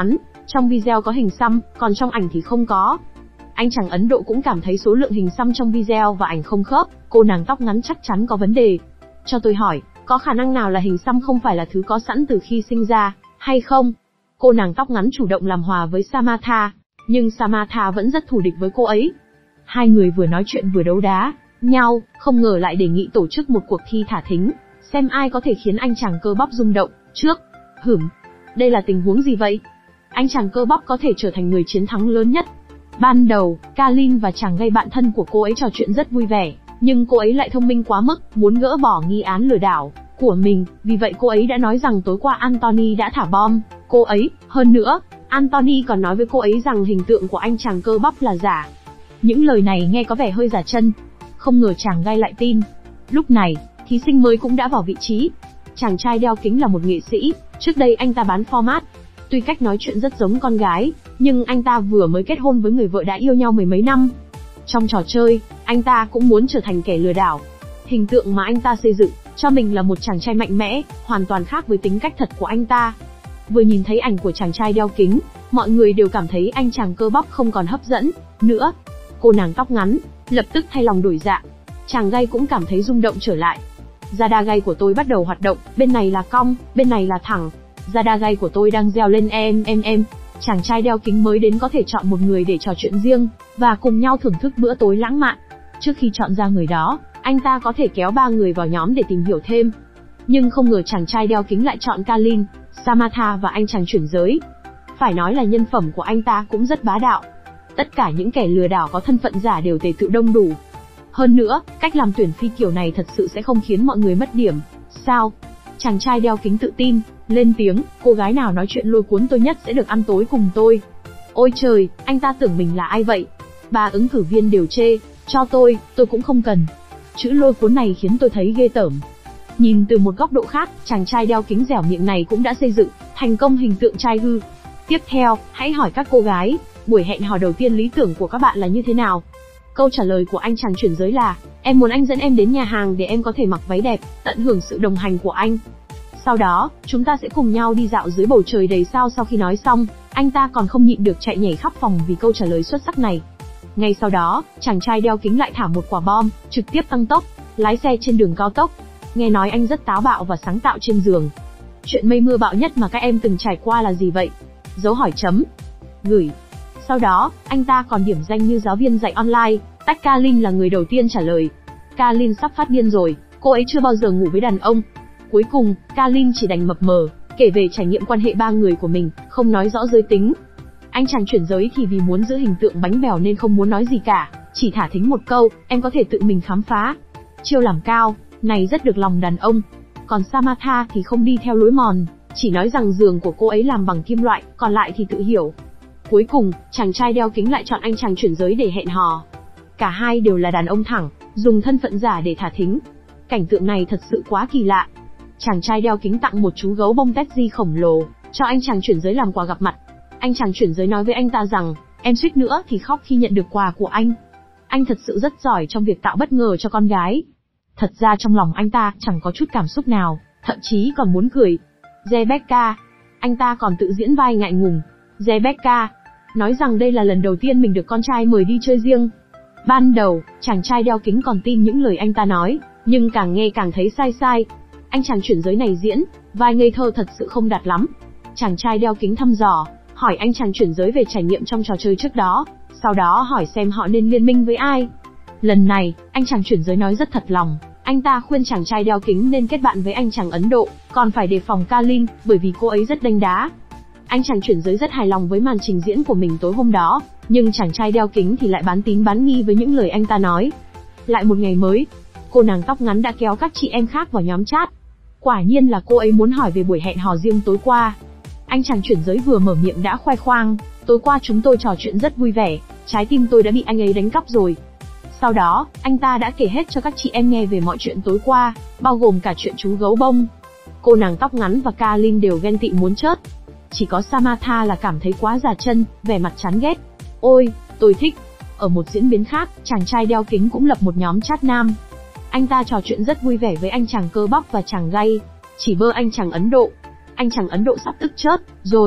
A: Trong video có hình xăm, còn trong ảnh thì không có. Anh chàng Ấn Độ cũng cảm thấy số lượng hình xăm trong video và ảnh không khớp, cô nàng tóc ngắn chắc chắn có vấn đề. Cho tôi hỏi, có khả năng nào là hình xăm không phải là thứ có sẵn từ khi sinh ra, hay không? Cô nàng tóc ngắn chủ động làm hòa với Samantha, nhưng Samantha vẫn rất thù địch với cô ấy. Hai người vừa nói chuyện vừa đấu đá nhau, không ngờ lại đề nghị tổ chức một cuộc thi thả thính, xem ai có thể khiến anh chàng cơ bắp rung động trước. Hửm, đây là tình huống gì vậy? Anh chàng cơ bắp có thể trở thành người chiến thắng lớn nhất. Ban đầu, Kalin và chàng gây bạn thân của cô ấy trò chuyện rất vui vẻ, nhưng cô ấy lại thông minh quá mức, muốn gỡ bỏ nghi án lừa đảo của mình, vì vậy cô ấy đã nói rằng tối qua Anthony đã thả bom cô ấy. Hơn nữa, Anthony còn nói với cô ấy rằng hình tượng của anh chàng cơ bắp là giả. Những lời này nghe có vẻ hơi giả chân. Không ngờ chàng gai lại tin. Lúc này, thí sinh mới cũng đã vào vị trí. Chàng trai đeo kính là một nghệ sĩ, trước đây anh ta bán format. Tuy cách nói chuyện rất giống con gái, nhưng anh ta vừa mới kết hôn với người vợ đã yêu nhau mười mấy năm. Trong trò chơi, anh ta cũng muốn trở thành kẻ lừa đảo. Hình tượng mà anh ta xây dựng cho mình là một chàng trai mạnh mẽ, hoàn toàn khác với tính cách thật của anh ta. Vừa nhìn thấy ảnh của chàng trai đeo kính, mọi người đều cảm thấy anh chàng cơ bắp không còn hấp dẫn nữa. Cô nàng tóc ngắn lập tức thay lòng đổi dạ. Chàng gay cũng cảm thấy rung động trở lại. Da đa gay của tôi bắt đầu hoạt động, bên này là cong, bên này là thẳng. Da đa gay của tôi đang reo lên em em em. Chàng trai đeo kính mới đến có thể chọn một người để trò chuyện riêng, và cùng nhau thưởng thức bữa tối lãng mạn. Trước khi chọn ra người đó, anh ta có thể kéo ba người vào nhóm để tìm hiểu thêm. Nhưng không ngờ chàng trai đeo kính lại chọn Kalin, Samantha và anh chàng chuyển giới. Phải nói là nhân phẩm của anh ta cũng rất bá đạo. Tất cả những kẻ lừa đảo có thân phận giả đều tề tựu đông đủ. Hơn nữa, cách làm tuyển phi kiểu này thật sự sẽ không khiến mọi người mất điểm, sao? Chàng trai đeo kính tự tin, lên tiếng, cô gái nào nói chuyện lôi cuốn tôi nhất sẽ được ăn tối cùng tôi. Ôi trời, anh ta tưởng mình là ai vậy? Ba ứng cử viên đều chê, cho tôi, tôi cũng không cần. Chữ lôi cuốn này khiến tôi thấy ghê tởm. Nhìn từ một góc độ khác, chàng trai đeo kính dẻo miệng này cũng đã xây dựng thành công hình tượng trai hư. Tiếp theo, hãy hỏi các cô gái, buổi hẹn hò đầu tiên lý tưởng của các bạn là như thế nào? Câu trả lời của anh chàng chuyển giới là, em muốn anh dẫn em đến nhà hàng để em có thể mặc váy đẹp, tận hưởng sự đồng hành của anh. Sau đó, chúng ta sẽ cùng nhau đi dạo dưới bầu trời đầy sao. Sau khi nói xong, anh ta còn không nhịn được chạy nhảy khắp phòng vì câu trả lời xuất sắc này. Ngay sau đó, chàng trai đeo kính lại thả một quả bom, trực tiếp tăng tốc, lái xe trên đường cao tốc. Nghe nói anh rất táo bạo và sáng tạo trên giường. Chuyện mây mưa bạo nhất mà các em từng trải qua là gì vậy? Dấu hỏi chấm. Gửi. Sau đó, anh ta còn điểm danh như giáo viên dạy online, tách Kalin là người đầu tiên trả lời. Kalin sắp phát điên rồi, cô ấy chưa bao giờ ngủ với đàn ông. Cuối cùng, Kalin chỉ đành mập mờ, kể về trải nghiệm quan hệ ba người của mình, không nói rõ giới tính. Anh chàng chuyển giới thì vì muốn giữ hình tượng bánh bèo nên không muốn nói gì cả, chỉ thả thính một câu, em có thể tự mình khám phá. Chiêu làm cao này rất được lòng đàn ông. Còn Samantha thì không đi theo lối mòn, chỉ nói rằng giường của cô ấy làm bằng kim loại, còn lại thì tự hiểu. Cuối cùng, chàng trai đeo kính lại chọn anh chàng chuyển giới để hẹn hò. Cả hai đều là đàn ông thẳng, dùng thân phận giả để thả thính. Cảnh tượng này thật sự quá kỳ lạ. Chàng trai đeo kính tặng một chú gấu bông Teddy khổng lồ cho anh chàng chuyển giới làm quà gặp mặt. Anh chàng chuyển giới nói với anh ta rằng, em suýt nữa thì khóc khi nhận được quà của anh. Anh thật sự rất giỏi trong việc tạo bất ngờ cho con gái. Thật ra trong lòng anh ta chẳng có chút cảm xúc nào, thậm chí còn muốn cười. Rebecca, anh ta còn tự diễn vai ngại ngùng. Rebecca nói rằng đây là lần đầu tiên mình được con trai mời đi chơi riêng. Ban đầu, chàng trai đeo kính còn tin những lời anh ta nói, nhưng càng nghe càng thấy sai sai. Anh chàng chuyển giới này diễn vai ngây thơ thật sự không đạt lắm. Chàng trai đeo kính thăm dò, hỏi anh chàng chuyển giới về trải nghiệm trong trò chơi trước đó, sau đó hỏi xem họ nên liên minh với ai. Lần này, anh chàng chuyển giới nói rất thật lòng, anh ta khuyên chàng trai đeo kính nên kết bạn với anh chàng Ấn Độ, còn phải đề phòng Kalin, bởi vì cô ấy rất đanh đá. Anh chàng chuyển giới rất hài lòng với màn trình diễn của mình tối hôm đó, nhưng chàng trai đeo kính thì lại bán tín bán nghi với những lời anh ta nói. Lại một ngày mới, cô nàng tóc ngắn đã kéo các chị em khác vào nhóm chat. Quả nhiên là cô ấy muốn hỏi về buổi hẹn hò riêng tối qua. Anh chàng chuyển giới vừa mở miệng đã khoe khoang, tối qua chúng tôi trò chuyện rất vui vẻ, trái tim tôi đã bị anh ấy đánh cắp rồi. Sau đó, anh ta đã kể hết cho các chị em nghe về mọi chuyện tối qua, bao gồm cả chuyện chú gấu bông. Cô nàng tóc ngắn và Kalin đều ghen tị muốn chớt. Chỉ có Samantha là cảm thấy quá già chân, vẻ mặt chán ghét. Ôi, tôi thích. Ở một diễn biến khác, chàng trai đeo kính cũng lập một nhóm chat nam. Anh ta trò chuyện rất vui vẻ với anh chàng cơ bắp và chàng gay, chỉ bơ anh chàng Ấn Độ. Anh chàng Ấn Độ sắp tức chớt rồi.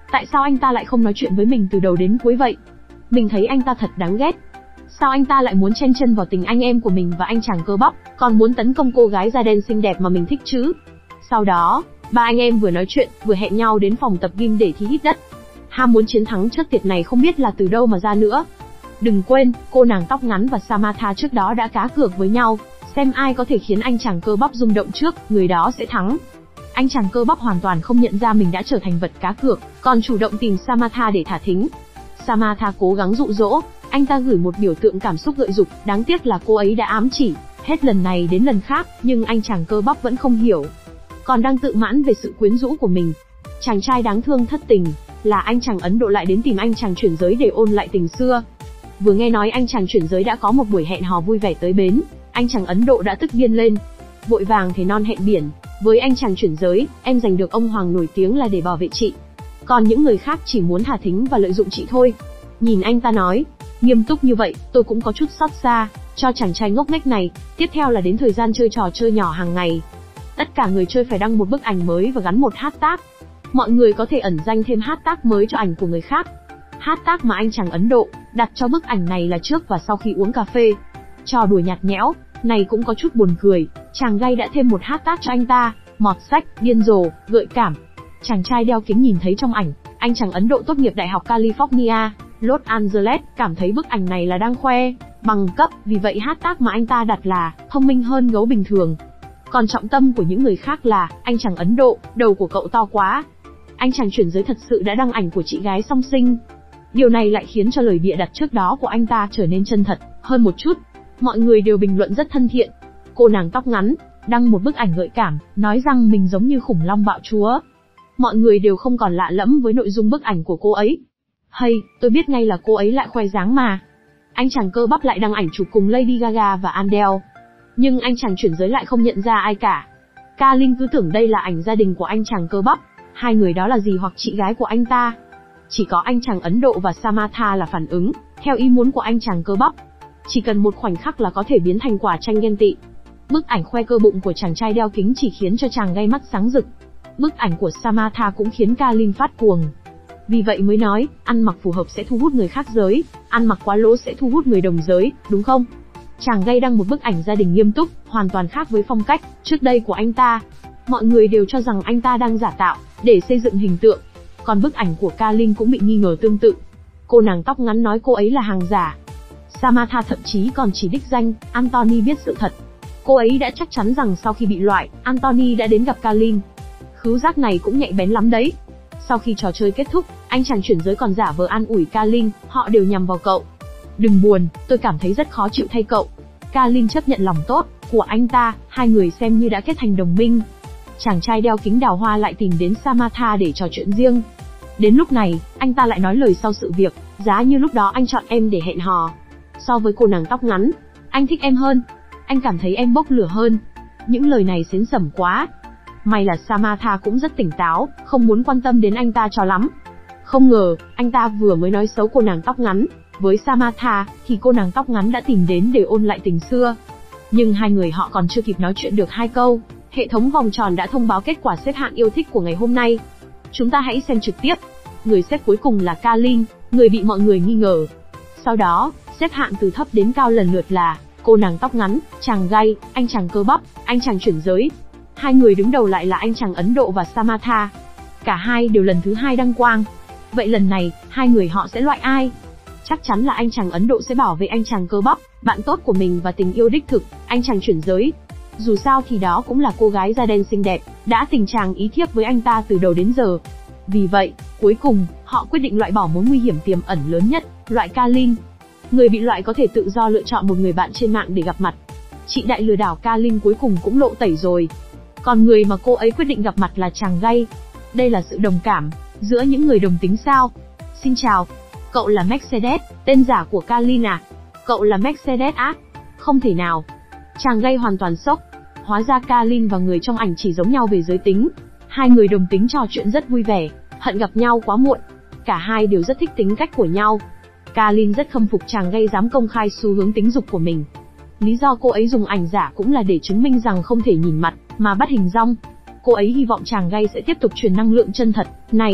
A: Tại sao anh ta lại không nói chuyện với mình từ đầu đến cuối vậy? Mình thấy anh ta thật đáng ghét. Sao anh ta lại muốn chen chân vào tình anh em của mình và anh chàng cơ bắp, còn muốn tấn công cô gái da đen xinh đẹp mà mình thích chứ? Sau đó, ba anh em vừa nói chuyện, vừa hẹn nhau đến phòng tập gym để thi hít đất. Ham muốn chiến thắng trước tiệt này không biết là từ đâu mà ra nữa. Đừng quên, cô nàng tóc ngắn và Samantha trước đó đã cá cược với nhau, xem ai có thể khiến anh chàng cơ bắp rung động trước, người đó sẽ thắng. Anh chàng cơ bắp hoàn toàn không nhận ra mình đã trở thành vật cá cược, còn chủ động tìm Samantha để thả thính. Samantha cố gắng dụ dỗ, anh ta gửi một biểu tượng cảm xúc gợi dục, đáng tiếc là cô ấy đã ám chỉ, hết lần này đến lần khác, nhưng anh chàng cơ bắp vẫn không hiểu. Còn đang tự mãn về sự quyến rũ của mình. Chàng trai đáng thương thất tình, là anh chàng Ấn Độ lại đến tìm anh chàng chuyển giới để ôn lại tình xưa. Vừa nghe nói anh chàng chuyển giới đã có một buổi hẹn hò vui vẻ tới bến, anh chàng Ấn Độ đã tức điên lên. Vội vàng thề non hẹn biển, với anh chàng chuyển giới, em giành được ông hoàng nổi tiếng là để bảo vệ chị. Còn những người khác chỉ muốn thả thính và lợi dụng chị thôi. Nhìn anh ta nói, nghiêm túc như vậy, tôi cũng có chút xót xa, cho chàng trai ngốc nghếch này. Tiếp theo là đến thời gian chơi trò chơi nhỏ hàng ngày. Tất cả người chơi phải đăng một bức ảnh mới và gắn một hashtag. Mọi người có thể ẩn danh thêm hashtag mới cho ảnh của người khác. Hashtag mà anh chàng Ấn Độ đặt cho bức ảnh này là trước và sau khi uống cà phê. Trò đùa nhạt nhẽo này cũng có chút buồn cười, chàng gay đã thêm một hashtag cho anh ta, mọt sách, điên rồ, gợi cảm. Chàng trai đeo kính nhìn thấy trong ảnh, anh chàng Ấn Độ tốt nghiệp Đại học California, Los Angeles, cảm thấy bức ảnh này là đang khoe bằng cấp, vì vậy hashtag mà anh ta đặt là thông minh hơn gấu bình thường. Còn trọng tâm của những người khác là, anh chàng Ấn Độ, đầu của cậu to quá. Anh chàng chuyển giới thật sự đã đăng ảnh của chị gái song sinh. Điều này lại khiến cho lời bịa đặt trước đó của anh ta trở nên chân thật hơn một chút. Mọi người đều bình luận rất thân thiện. Cô nàng tóc ngắn đăng một bức ảnh gợi cảm, nói rằng mình giống như khủng long bạo chúa. Mọi người đều không còn lạ lẫm với nội dung bức ảnh của cô ấy. Hay, tôi biết ngay là cô ấy lại khoe dáng mà. Anh chàng cơ bắp lại đăng ảnh chụp cùng Lady Gaga và Adele. Nhưng anh chàng chuyển giới lại không nhận ra ai cả. Kalin cứ tưởng đây là ảnh gia đình của anh chàng cơ bắp. Hai người đó là dì hoặc chị gái của anh ta. Chỉ có anh chàng Ấn Độ và Samantha là phản ứng theo ý muốn của anh chàng cơ bắp. Chỉ cần một khoảnh khắc là có thể biến thành quả tranh ghen tị. Bức ảnh khoe cơ bụng của chàng trai đeo kính chỉ khiến cho chàng gay mắt sáng rực. Bức ảnh của Samantha cũng khiến Kalin phát cuồng. Vì vậy mới nói, ăn mặc phù hợp sẽ thu hút người khác giới, ăn mặc quá lỗ sẽ thu hút người đồng giới, đúng không? Chàng gay đăng một bức ảnh gia đình nghiêm túc, hoàn toàn khác với phong cách trước đây của anh ta. Mọi người đều cho rằng anh ta đang giả tạo để xây dựng hình tượng. Còn bức ảnh của Kalin cũng bị nghi ngờ tương tự. Cô nàng tóc ngắn nói cô ấy là hàng giả. Samantha thậm chí còn chỉ đích danh Anthony biết sự thật. Cô ấy đã chắc chắn rằng sau khi bị loại, Anthony đã đến gặp Kalin. Khứu giác này cũng nhạy bén lắm đấy. Sau khi trò chơi kết thúc, anh chàng chuyển giới còn giả vờ an ủi Kalin, họ đều nhằm vào cậu. Đừng buồn, tôi cảm thấy rất khó chịu thay cậu. Kalin chấp nhận lòng tốt của anh ta, hai người xem như đã kết thành đồng minh. Chàng trai đeo kính đào hoa lại tìm đến Samantha để trò chuyện riêng. Đến lúc này, anh ta lại nói lời sau sự việc, giá như lúc đó anh chọn em để hẹn hò. So với cô nàng tóc ngắn, anh thích em hơn. Anh cảm thấy em bốc lửa hơn. Những lời này xến xẩm quá. May là Samantha cũng rất tỉnh táo, không muốn quan tâm đến anh ta cho lắm. Không ngờ, anh ta vừa mới nói xấu cô nàng tóc ngắn với Samantha, thì cô nàng tóc ngắn đã tìm đến để ôn lại tình xưa. Nhưng hai người họ còn chưa kịp nói chuyện được hai câu, hệ thống vòng tròn đã thông báo kết quả xếp hạng yêu thích của ngày hôm nay. Chúng ta hãy xem trực tiếp. Người xếp cuối cùng là Kalin, người bị mọi người nghi ngờ. Sau đó, xếp hạng từ thấp đến cao lần lượt là cô nàng tóc ngắn, chàng gay, anh chàng cơ bắp, anh chàng chuyển giới. Hai người đứng đầu lại là anh chàng Ấn Độ và Samantha. Cả hai đều lần thứ hai đăng quang. Vậy lần này, hai người họ sẽ loại ai? Chắc chắn là anh chàng Ấn Độ sẽ bảo vệ anh chàng cơ bắp, bạn tốt của mình và tình yêu đích thực, anh chàng chuyển giới. Dù sao thì đó cũng là cô gái da đen xinh đẹp, đã tình chàng ý thiếp với anh ta từ đầu đến giờ. Vì vậy, cuối cùng, họ quyết định loại bỏ mối nguy hiểm tiềm ẩn lớn nhất, loại Kalin. Người bị loại có thể tự do lựa chọn một người bạn trên mạng để gặp mặt. Chị đại lừa đảo Kalin cuối cùng cũng lộ tẩy rồi. Còn người mà cô ấy quyết định gặp mặt là chàng gay. Đây là sự đồng cảm giữa những người đồng tính sao? Xin chào, cậu là Mercedes, tên giả của Kalin à? Cậu là Mercedes á? Không thể nào. Chàng gay hoàn toàn sốc. Hóa ra Kalin và người trong ảnh chỉ giống nhau về giới tính. Hai người đồng tính trò chuyện rất vui vẻ, hận gặp nhau quá muộn. Cả hai đều rất thích tính cách của nhau. Kalin rất khâm phục chàng gay dám công khai xu hướng tính dục của mình. Lý do cô ấy dùng ảnh giả cũng là để chứng minh rằng không thể nhìn mặt mà bắt hình dong. Cô ấy hy vọng chàng gay sẽ tiếp tục truyền năng lượng chân thật này.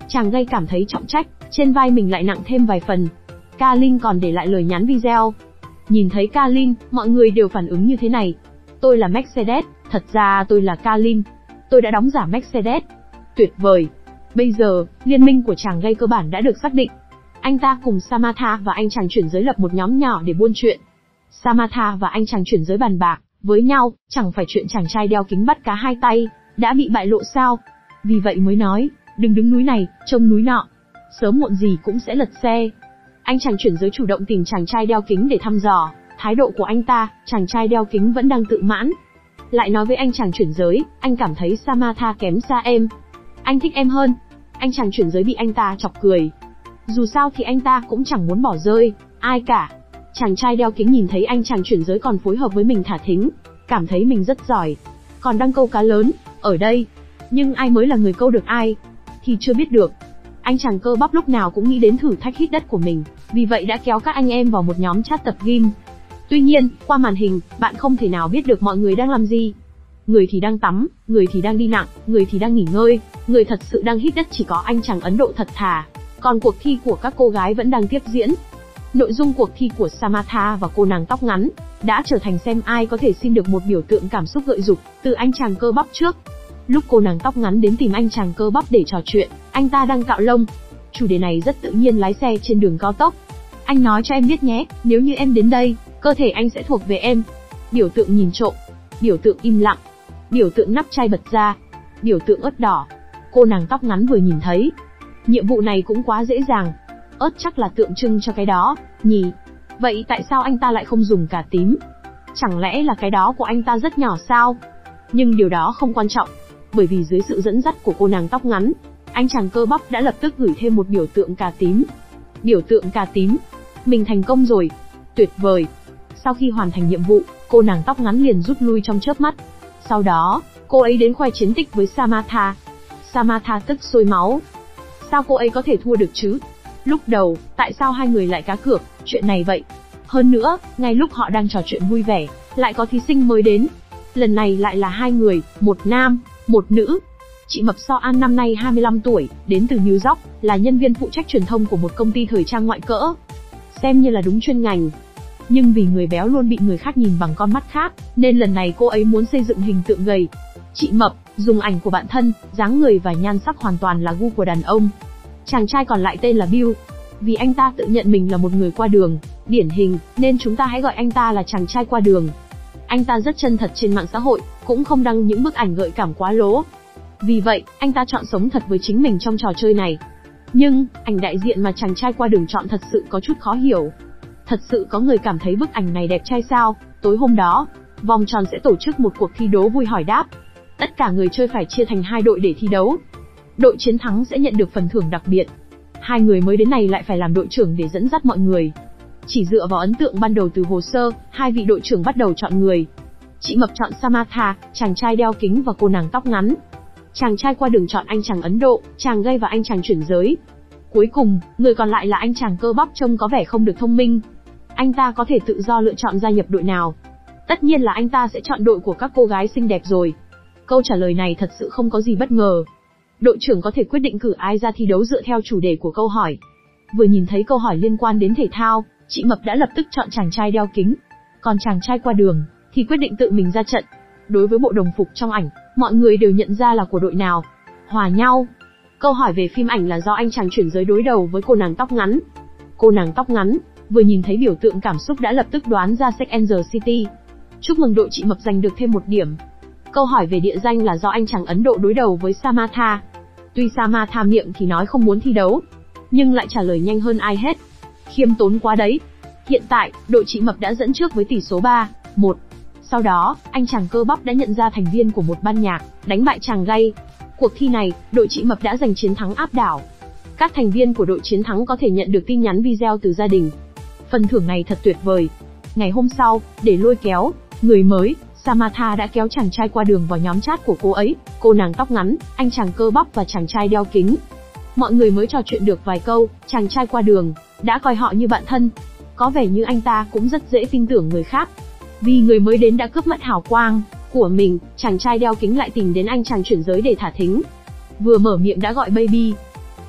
A: Chàng gây cảm thấy trọng trách, trên vai mình lại nặng thêm vài phần. Kalin còn để lại lời nhắn video. Nhìn thấy Kalin, mọi người đều phản ứng như thế này. Tôi là Mercedes, thật ra tôi là Kalin. Tôi đã đóng giả Mercedes. Tuyệt vời. Bây giờ, liên minh của chàng gây cơ bản đã được xác định. Anh ta cùng Samantha và anh chàng chuyển giới lập một nhóm nhỏ để buôn chuyện. Samantha và anh chàng chuyển giới bàn bạc với nhau, chẳng phải chuyện chàng trai đeo kính bắt cá hai tay đã bị bại lộ sao? Vì vậy mới nói, đừng đứng núi này, trông núi nọ. Sớm muộn gì cũng sẽ lật xe. Anh chàng chuyển giới chủ động tìm chàng trai đeo kính để thăm dò thái độ của anh ta. Chàng trai đeo kính vẫn đang tự mãn, lại nói với anh chàng chuyển giới, anh cảm thấy Samantha kém xa em. Anh thích em hơn. Anh chàng chuyển giới bị anh ta chọc cười. Dù sao thì anh ta cũng chẳng muốn bỏ rơi ai cả. Chàng trai đeo kính nhìn thấy anh chàng chuyển giới còn phối hợp với mình thả thính, cảm thấy mình rất giỏi, còn đang câu cá lớn ở đây. Nhưng ai mới là người câu được ai thì chưa biết được. Anh chàng cơ bắp lúc nào cũng nghĩ đến thử thách hít đất của mình, vì vậy đã kéo các anh em vào một nhóm chat tập game. Tuy nhiên, qua màn hình, bạn không thể nào biết được mọi người đang làm gì. Người thì đang tắm, người thì đang đi nặng, người thì đang nghỉ ngơi, người thật sự đang hít đất chỉ có anh chàng Ấn Độ thật thà. Còn cuộc thi của các cô gái vẫn đang tiếp diễn. Nội dung cuộc thi của Samantha và cô nàng tóc ngắn đã trở thành xem ai có thể xin được một biểu tượng cảm xúc gợi dục từ anh chàng cơ bắp trước. Lúc cô nàng tóc ngắn đến tìm anh chàng cơ bắp để trò chuyện, anh ta đang cạo lông. Chủ đề này rất tự nhiên lái xe trên đường cao tốc. Anh nói cho em biết nhé, nếu như em đến đây, cơ thể anh sẽ thuộc về em. Biểu tượng nhìn trộm, biểu tượng im lặng, biểu tượng nắp chai bật ra, biểu tượng ớt đỏ. Cô nàng tóc ngắn vừa nhìn thấy, nhiệm vụ này cũng quá dễ dàng. Ớt chắc là tượng trưng cho cái đó, nhỉ? Vậy tại sao anh ta lại không dùng cà tím? Chẳng lẽ là cái đó của anh ta rất nhỏ sao? Nhưng điều đó không quan trọng, bởi vì dưới sự dẫn dắt của cô nàng tóc ngắn, anh chàng cơ bắp đã lập tức gửi thêm một biểu tượng cà tím. Biểu tượng cà tím. Mình thành công rồi. Tuyệt vời. Sau khi hoàn thành nhiệm vụ, cô nàng tóc ngắn liền rút lui trong chớp mắt. Sau đó, cô ấy đến khoe chiến tích với Samantha. Samantha tức sôi máu. Sao cô ấy có thể thua được chứ? Lúc đầu, tại sao hai người lại cá cược chuyện này vậy? Hơn nữa, ngay lúc họ đang trò chuyện vui vẻ, lại có thí sinh mới đến. Lần này lại là hai người, một nam, một nữ. Chị mập So An năm nay hai mươi lăm tuổi, đến từ New York, là nhân viên phụ trách truyền thông của một công ty thời trang ngoại cỡ. Xem như là đúng chuyên ngành. Nhưng vì người béo luôn bị người khác nhìn bằng con mắt khác, nên lần này cô ấy muốn xây dựng hình tượng gầy. Chị mập, dùng ảnh của bạn thân, dáng người và nhan sắc hoàn toàn là gu của đàn ông. Chàng trai còn lại tên là Bill. Vì anh ta tự nhận mình là một người qua đường, điển hình, nên chúng ta hãy gọi anh ta là chàng trai qua đường. Anh ta rất chân thật trên mạng xã hội, cũng không đăng những bức ảnh gợi cảm quá lố. Vì vậy, anh ta chọn sống thật với chính mình trong trò chơi này. Nhưng, ảnh đại diện mà chàng trai qua đường chọn thật sự có chút khó hiểu. Thật sự có người cảm thấy bức ảnh này đẹp trai sao? Tối hôm đó, vòng tròn sẽ tổ chức một cuộc thi đố vui hỏi đáp. Tất cả người chơi phải chia thành hai đội để thi đấu. Đội chiến thắng sẽ nhận được phần thưởng đặc biệt. Hai người mới đến này lại phải làm đội trưởng để dẫn dắt mọi người. Chỉ dựa vào ấn tượng ban đầu từ hồ sơ, hai vị đội trưởng bắt đầu chọn người. Chị mập chọn Samantha, chàng trai đeo kính và cô nàng tóc ngắn. Chàng trai qua đường chọn anh chàng Ấn Độ, chàng gay và anh chàng chuyển giới. Cuối cùng, người còn lại là anh chàng cơ bắp trông có vẻ không được thông minh. Anh ta có thể tự do lựa chọn gia nhập đội nào. Tất nhiên là anh ta sẽ chọn đội của các cô gái xinh đẹp rồi. Câu trả lời này thật sự không có gì bất ngờ. Đội trưởng có thể quyết định cử ai ra thi đấu dựa theo chủ đề của câu hỏi. Vừa nhìn thấy câu hỏi liên quan đến thể thao, chị mập đã lập tức chọn chàng trai đeo kính. Còn chàng trai qua đường thì quyết định tự mình ra trận. Đối với bộ đồng phục trong ảnh, mọi người đều nhận ra là của đội nào. Hòa nhau. Câu hỏi về phim ảnh là do anh chàng chuyển giới đối đầu với cô nàng tóc ngắn. Cô nàng tóc ngắn vừa nhìn thấy biểu tượng cảm xúc đã lập tức đoán ra Sex and the City. Chúc mừng đội chị mập giành được thêm một điểm. Câu hỏi về địa danh là do anh chàng Ấn Độ đối đầu với Samantha. Tuy Samantha miệng thì nói không muốn thi đấu, nhưng lại trả lời nhanh hơn ai hết. Khiêm tốn quá đấy. Hiện tại, đội chị mập đã dẫn trước với tỷ số ba một. Sau đó, anh chàng cơ bắp đã nhận ra thành viên của một ban nhạc, đánh bại chàng gay. Cuộc thi này, đội chị mập đã giành chiến thắng áp đảo. Các thành viên của đội chiến thắng có thể nhận được tin nhắn video từ gia đình. Phần thưởng này thật tuyệt vời. Ngày hôm sau, để lôi kéo người mới, Samantha đã kéo chàng trai qua đường vào nhóm chat của cô ấy, cô nàng tóc ngắn, anh chàng cơ bắp và chàng trai đeo kính. Mọi người mới trò chuyện được vài câu, chàng trai qua đường đã coi họ như bạn thân. Có vẻ như anh ta cũng rất dễ tin tưởng người khác. Vì người mới đến đã cướp mất hào quang của mình, chàng trai đeo kính lại tìm đến anh chàng chuyển giới để thả thính. Vừa mở miệng đã gọi baby.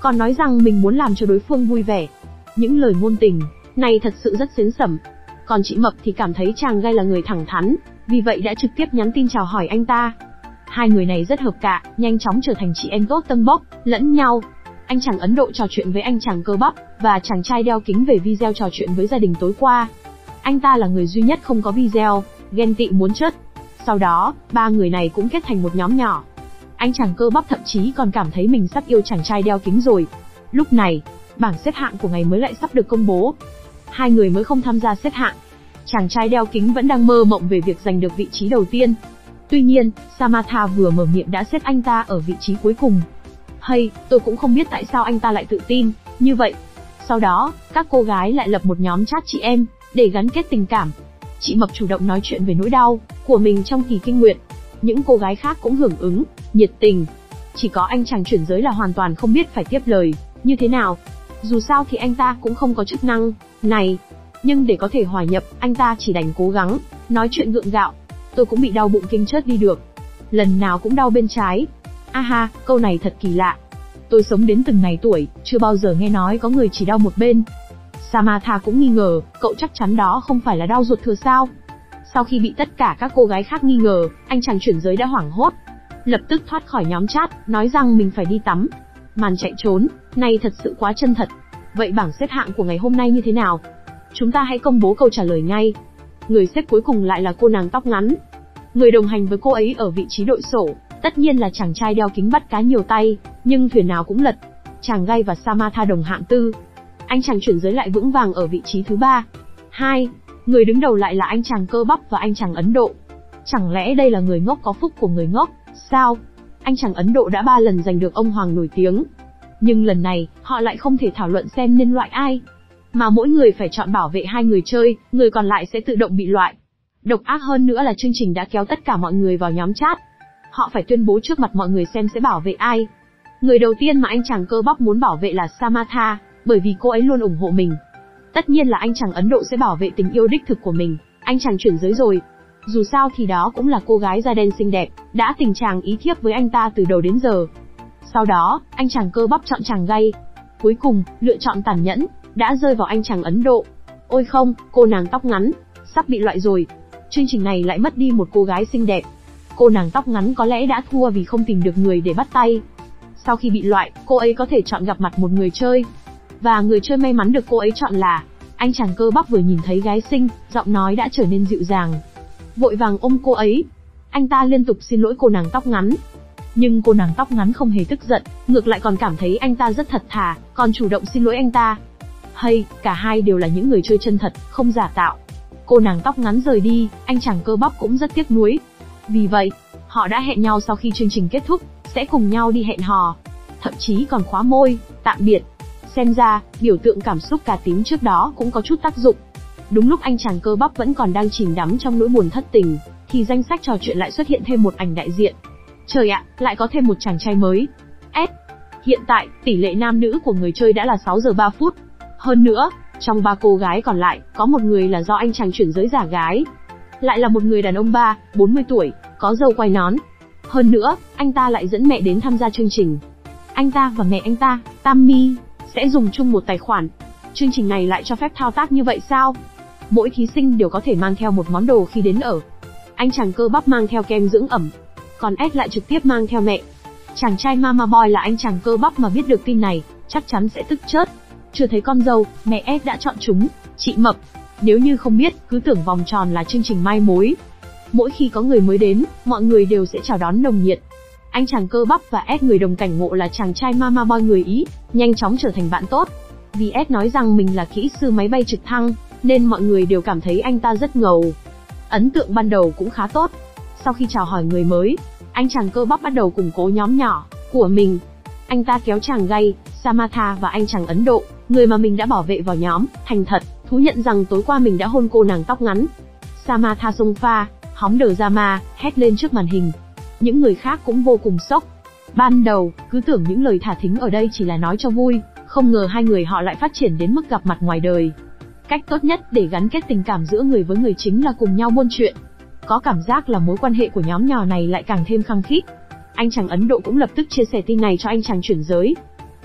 A: còn nói rằng mình muốn làm cho đối phương vui vẻ. Những lời ngôn tình này thật sự rất xến xẩm. Còn chị Mập thì cảm thấy chàng Gai là người thẳng thắn, vì vậy đã trực tiếp nhắn tin chào hỏi anh ta. Hai người này rất hợp cạ, nhanh chóng trở thành chị em tốt tâng bốc lẫn nhau. Anh chàng Ấn Độ trò chuyện với anh chàng cơ bắp, và chàng trai đeo kính về video trò chuyện với gia đình tối qua. Anh ta là người duy nhất không có video, ghen tị muốn chết. Sau đó, ba người này cũng kết thành một nhóm nhỏ. Anh chàng cơ bắp thậm chí còn cảm thấy mình sắp yêu chàng trai đeo kính rồi. Lúc này, bảng xếp hạng của ngày mới lại sắp được công bố. Hai người mới không tham gia xếp hạng. Chàng trai đeo kính vẫn đang mơ mộng về việc giành được vị trí đầu tiên. Tuy nhiên, Samatha vừa mở miệng đã xếp anh ta ở vị trí cuối cùng. Hay, tôi cũng không biết tại sao anh ta lại tự tin như vậy. Sau đó, các cô gái lại lập một nhóm chat chị em, để gắn kết tình cảm. Chị Mập chủ động nói chuyện về nỗi đau của mình trong kỳ kinh nguyệt. Những cô gái khác cũng hưởng ứng, nhiệt tình. Chỉ có anh chàng chuyển giới là hoàn toàn không biết phải tiếp lời như thế nào. Dù sao thì anh ta cũng không có chức năng này. Nhưng để có thể hòa nhập, anh ta chỉ đành cố gắng nói chuyện gượng gạo. Tôi cũng bị đau bụng kinh chết đi được. Lần nào cũng đau bên trái. Aha, câu này thật kỳ lạ. Tôi sống đến từng này tuổi, chưa bao giờ nghe nói có người chỉ đau một bên. Samatha cũng nghi ngờ, cậu chắc chắn đó không phải là đau ruột thừa sao? Sau khi bị tất cả các cô gái khác nghi ngờ, anh chàng chuyển giới đã hoảng hốt. Lập tức thoát khỏi nhóm chat, nói rằng mình phải đi tắm. Màn chạy trốn này thật sự quá chân thật. Vậy bảng xếp hạng của ngày hôm nay như thế nào? Chúng ta hãy công bố câu trả lời ngay. Người xếp cuối cùng lại là cô nàng tóc ngắn. Người đồng hành với cô ấy ở vị trí đội sổ, tất nhiên là chàng trai đeo kính bắt cá nhiều tay, nhưng thuyền nào cũng lật. Chàng Gai và Samatha đồng hạng tư. Anh chàng chuyển giới lại vững vàng ở vị trí thứ ba. Hai, người đứng đầu lại là anh chàng cơ bắp và anh chàng Ấn Độ. Chẳng lẽ đây là người ngốc có phúc của người ngốc, sao? Anh chàng Ấn Độ đã ba lần giành được ông hoàng nổi tiếng. Nhưng lần này, họ lại không thể thảo luận xem nên loại ai. Mà mỗi người phải chọn bảo vệ hai người chơi, người còn lại sẽ tự động bị loại. Độc ác hơn nữa là chương trình đã kéo tất cả mọi người vào nhóm chat. Họ phải tuyên bố trước mặt mọi người xem sẽ bảo vệ ai. Người đầu tiên mà anh chàng cơ bắp muốn bảo vệ là Samatha, bởi vì cô ấy luôn ủng hộ mình. Tất nhiên là anh chàng Ấn Độ sẽ bảo vệ tình yêu đích thực của mình, anh chàng chuyển giới rồi. Dù sao thì đó cũng là cô gái da đen xinh đẹp, đã tình chàng ý thiếp với anh ta từ đầu đến giờ. Sau đó, anh chàng cơ bắp chọn chàng Gai. Cuối cùng, lựa chọn tàn nhẫn, đã rơi vào anh chàng Ấn Độ. Ôi không, cô nàng tóc ngắn, sắp bị loại rồi. Chương trình này lại mất đi một cô gái xinh đẹp. Cô nàng tóc ngắn có lẽ đã thua vì không tìm được người để bắt tay. Sau khi bị loại, cô ấy có thể chọn gặp mặt một người chơi. Và người chơi may mắn được cô ấy chọn là anh chàng cơ bắp. Vừa nhìn thấy gái xinh, giọng nói đã trở nên dịu dàng. Vội vàng ôm cô ấy. Anh ta liên tục xin lỗi cô nàng tóc ngắn. Nhưng cô nàng tóc ngắn không hề tức giận, ngược lại còn cảm thấy anh ta rất thật thà, còn chủ động xin lỗi anh ta. Hay, cả hai đều là những người chơi chân thật, không giả tạo. Cô nàng tóc ngắn rời đi, anh chàng cơ bắp cũng rất tiếc nuối. Vì vậy, họ đã hẹn nhau sau khi chương trình kết thúc, sẽ cùng nhau đi hẹn hò. Thậm chí còn khóa môi, tạm biệt. Xem ra, biểu tượng cảm xúc cà tím trước đó cũng có chút tác dụng. Đúng lúc anh chàng cơ bắp vẫn còn đang chìm đắm trong nỗi buồn thất tình, thì danh sách trò chuyện lại xuất hiện thêm một ảnh đại diện. Trời ạ, lại có thêm một chàng trai mới. S. Hiện tại, tỷ lệ nam nữ của người chơi đã là sáu giờ ba phút. Hơn nữa, trong ba cô gái còn lại, có một người là do anh chàng chuyển giới giả gái. Lại là một người đàn ông ba, bốn mươi tuổi, có râu quai nón. Hơn nữa, anh ta lại dẫn mẹ đến tham gia chương trình. Anh ta và mẹ anh ta, Tammy, sẽ dùng chung một tài khoản. Chương trình này lại cho phép thao tác như vậy sao? Mỗi thí sinh đều có thể mang theo một món đồ khi đến ở. Anh chàng cơ bắp mang theo kem dưỡng ẩm, còn S lại trực tiếp mang theo mẹ. Chàng trai Mama Boy là anh chàng cơ bắp mà biết được tin này, chắc chắn sẽ tức chết. Chưa thấy con dâu, mẹ S đã chọn chúng, chị Mập. Nếu như không biết, cứ tưởng vòng tròn là chương trình mai mối. Mỗi khi có người mới đến, mọi người đều sẽ chào đón nồng nhiệt. Anh chàng cơ bắp và S người đồng cảnh ngộ là chàng trai Mama Boy người Ý, nhanh chóng trở thành bạn tốt. Vì S nói rằng mình là kỹ sư máy bay trực thăng, nên mọi người đều cảm thấy anh ta rất ngầu. Ấn tượng ban đầu cũng khá tốt. Sau khi chào hỏi người mới, anh chàng cơ bắp bắt đầu củng cố nhóm nhỏ của mình. Anh ta kéo chàng Gai, Samatha và anh chàng Ấn Độ, người mà mình đã bảo vệ vào nhóm, thành thật, thú nhận rằng tối qua mình đã hôn cô nàng tóc ngắn. Samatha xông pha, hóng drama, hét lên trước màn hình. Những người khác cũng vô cùng sốc. Ban đầu, cứ tưởng những lời thả thính ở đây chỉ là nói cho vui, không ngờ hai người họ lại phát triển đến mức gặp mặt ngoài đời. Cách tốt nhất để gắn kết tình cảm giữa người với người chính là cùng nhau buôn chuyện. Có cảm giác là mối quan hệ của nhóm nhỏ này lại càng thêm khăng khít. Anh chàng Ấn Độ cũng lập tức chia sẻ tin này cho anh chàng chuyển giới.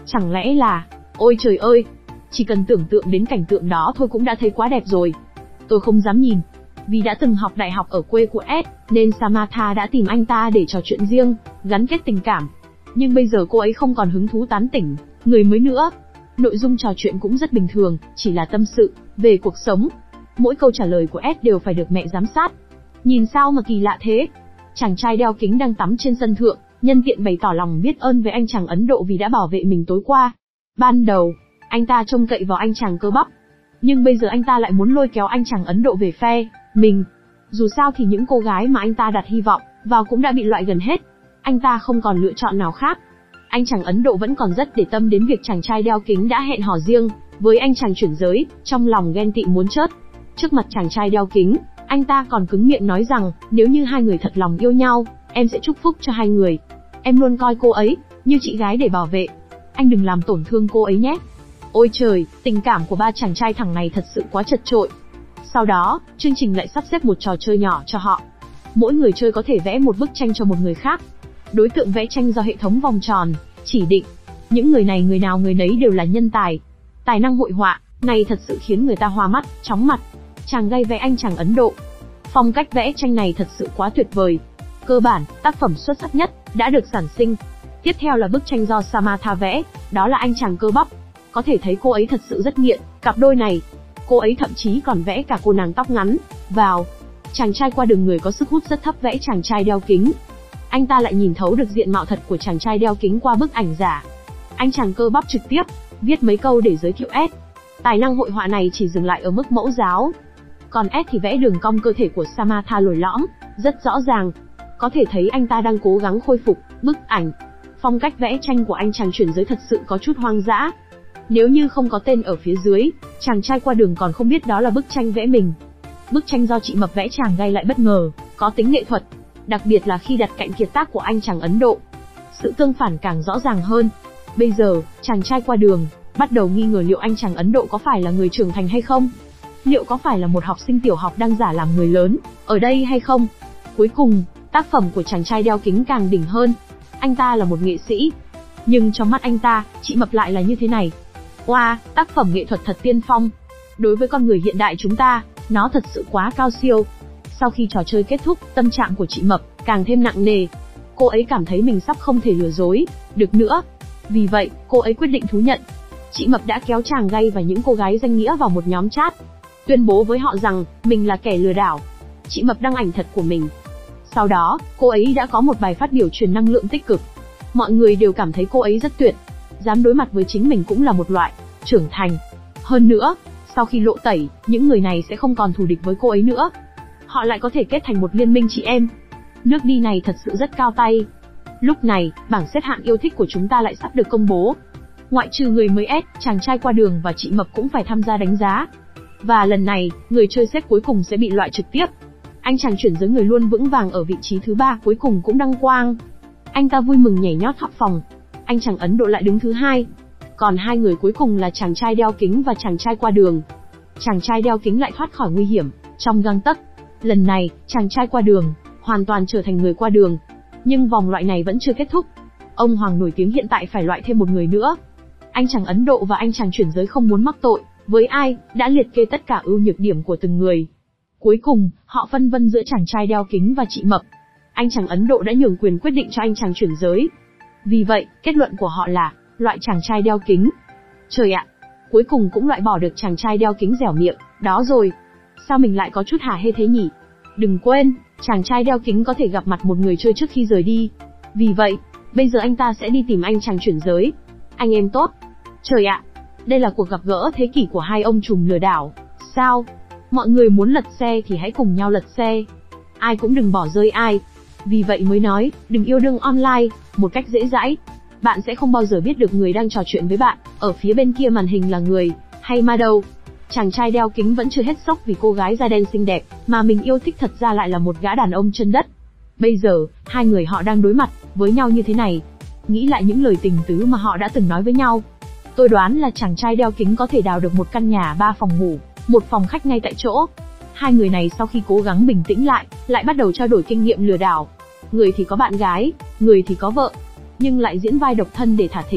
A: Chẳng lẽ là... Ôi trời ơi! Chỉ cần tưởng tượng đến cảnh tượng đó thôi cũng đã thấy quá đẹp rồi. Tôi không dám nhìn. Vì đã từng học đại học ở quê của S, nên Samantha đã tìm anh ta để trò chuyện riêng, gắn kết tình cảm. Nhưng bây giờ cô ấy không còn hứng thú tán tỉnh người mới nữa. Nội dung trò chuyện cũng rất bình thường, chỉ là tâm sự về cuộc sống. Mỗi câu trả lời của S đều phải được mẹ giám sát. Nhìn sao mà kỳ lạ thế? Chàng trai đeo kính đang tắm trên sân thượng, nhân tiện bày tỏ lòng biết ơn với anh chàng Ấn Độ vì đã bảo vệ mình tối qua. Ban đầu, anh ta trông cậy vào anh chàng cơ bắp. Nhưng bây giờ anh ta lại muốn lôi kéo anh chàng Ấn Độ về phe mình. Dù sao thì những cô gái mà anh ta đặt hy vọng vào cũng đã bị loại gần hết. Anh ta không còn lựa chọn nào khác. Anh chàng Ấn Độ vẫn còn rất để tâm đến việc chàng trai đeo kính đã hẹn hò riêng với anh chàng chuyển giới, trong lòng ghen tị muốn chớt. Trước mặt chàng trai đeo kính, anh ta còn cứng miệng nói rằng, nếu như hai người thật lòng yêu nhau, em sẽ chúc phúc cho hai người. Em luôn coi cô ấy như chị gái để bảo vệ. Anh đừng làm tổn thương cô ấy nhé. Ôi trời, tình cảm của ba chàng trai thằng này thật sự quá chật chội. Sau đó, chương trình lại sắp xếp một trò chơi nhỏ cho họ. Mỗi người chơi có thể vẽ một bức tranh cho một người khác. Đối tượng vẽ tranh do hệ thống vòng tròn chỉ định. Những người này người nào người nấy đều là nhân tài. Tài năng hội họa này thật sự khiến người ta hoa mắt, chóng mặt. Chàng gay vẽ anh chàng Ấn Độ. Phong cách vẽ tranh này thật sự quá tuyệt vời. Cơ bản, tác phẩm xuất sắc nhất đã được sản sinh. Tiếp theo là bức tranh do Samantha vẽ, đó là anh chàng cơ bắp. Có thể thấy cô ấy thật sự rất nghiện cặp đôi này. Cô ấy thậm chí còn vẽ cả cô nàng tóc ngắn vào. Chàng trai qua đường người có sức hút rất thấp vẽ chàng trai đeo kính. Anh ta lại nhìn thấu được diện mạo thật của chàng trai đeo kính qua bức ảnh giả. Anh chàng cơ bắp trực tiếp viết mấy câu để giới thiệu S. Tài năng hội họa này chỉ dừng lại ở mức mẫu giáo. Còn S thì vẽ đường cong cơ thể của Samantha lồi lõm rất rõ ràng. Có thể thấy anh ta đang cố gắng khôi phục bức ảnh. Phong cách vẽ tranh của anh chàng chuyển giới thật sự có chút hoang dã. Nếu như không có tên ở phía dưới, chàng trai qua đường còn không biết đó là bức tranh vẽ mình. Bức tranh do chị Mập vẽ chàng gay lại bất ngờ có tính nghệ thuật, đặc biệt là khi đặt cạnh kiệt tác của anh chàng Ấn Độ. Sự tương phản càng rõ ràng hơn. Bây giờ, chàng trai qua đường bắt đầu nghi ngờ liệu anh chàng Ấn Độ có phải là người trưởng thành hay không? Liệu có phải là một học sinh tiểu học đang giả làm người lớn ở đây hay không? Cuối cùng, tác phẩm của chàng trai đeo kính càng đỉnh hơn. Anh ta là một nghệ sĩ, nhưng trong mắt anh ta, chị Mập lại là như thế này. Wow, tác phẩm nghệ thuật thật tiên phong. Đối với con người hiện đại chúng ta, nó thật sự quá cao siêu. Sau khi trò chơi kết thúc, tâm trạng của chị Mập càng thêm nặng nề. Cô ấy cảm thấy mình sắp không thể lừa dối được nữa. Vì vậy, cô ấy quyết định thú nhận. Chị Mập đã kéo chàng gay và những cô gái danh nghĩa vào một nhóm chat, tuyên bố với họ rằng mình là kẻ lừa đảo. Chị Mập đăng ảnh thật của mình. Sau đó, cô ấy đã có một bài phát biểu truyền năng lượng tích cực. Mọi người đều cảm thấy cô ấy rất tuyệt. Dám đối mặt với chính mình cũng là một loại trưởng thành. Hơn nữa, sau khi lộ tẩy, những người này sẽ không còn thù địch với cô ấy nữa. Họ lại có thể kết thành một liên minh chị em. Nước đi này thật sự rất cao tay. Lúc này, bảng xếp hạng yêu thích của chúng ta lại sắp được công bố. Ngoại trừ người mới S, chàng trai qua đường và chị Mập cũng phải tham gia đánh giá. Và lần này, người chơi xếp cuối cùng sẽ bị loại trực tiếp. Anh chàng chuyển giới người luôn vững vàng ở vị trí thứ ba cuối cùng cũng đăng quang. Anh ta vui mừng nhảy nhót khắp phòng. Anh chàng Ấn Độ lại đứng thứ hai. Còn hai người cuối cùng là chàng trai đeo kính và chàng trai qua đường. Chàng trai đeo kính lại thoát khỏi nguy hiểm trong gang tấc. Lần này, chàng trai qua đường hoàn toàn trở thành người qua đường. Nhưng vòng loại này vẫn chưa kết thúc. Ông Hoàng nổi tiếng hiện tại phải loại thêm một người nữa. Anh chàng Ấn Độ và anh chàng chuyển giới không muốn mắc tội với ai, đã liệt kê tất cả ưu nhược điểm của từng người. Cuối cùng, họ phân vân giữa chàng trai đeo kính và chị Mập. Anh chàng Ấn Độ đã nhường quyền quyết định cho anh chàng chuyển giới. Vì vậy, kết luận của họ là loại chàng trai đeo kính. Trời ạ, cuối cùng cũng loại bỏ được chàng trai đeo kính dẻo miệng đó rồi. Sao mình lại có chút hả hê thế nhỉ? Đừng quên, chàng trai đeo kính có thể gặp mặt một người chơi trước khi rời đi. Vì vậy, bây giờ anh ta sẽ đi tìm anh chàng chuyển giới. Anh em tốt. Trời ạ, đây là cuộc gặp gỡ thế kỷ của hai ông trùm lừa đảo. Sao? Mọi người muốn lật xe thì hãy cùng nhau lật xe. Ai cũng đừng bỏ rơi ai. Vì vậy mới nói, đừng yêu đương online một cách dễ dãi. Bạn sẽ không bao giờ biết được người đang trò chuyện với bạn ở phía bên kia màn hình là người hay ma đâu. Chàng trai đeo kính vẫn chưa hết sốc vì cô gái da đen xinh đẹp mà mình yêu thích thật ra lại là một gã đàn ông chân đất. Bây giờ, hai người họ đang đối mặt với nhau như thế này. Nghĩ lại những lời tình tứ mà họ đã từng nói với nhau. Tôi đoán là chàng trai đeo kính có thể đào được một căn nhà ba phòng ngủ, một phòng khách ngay tại chỗ. Hai người này sau khi cố gắng bình tĩnh lại, lại bắt đầu trao đổi kinh nghiệm lừa đảo. Người thì có bạn gái, người thì có vợ, nhưng lại diễn vai độc thân để thả thính.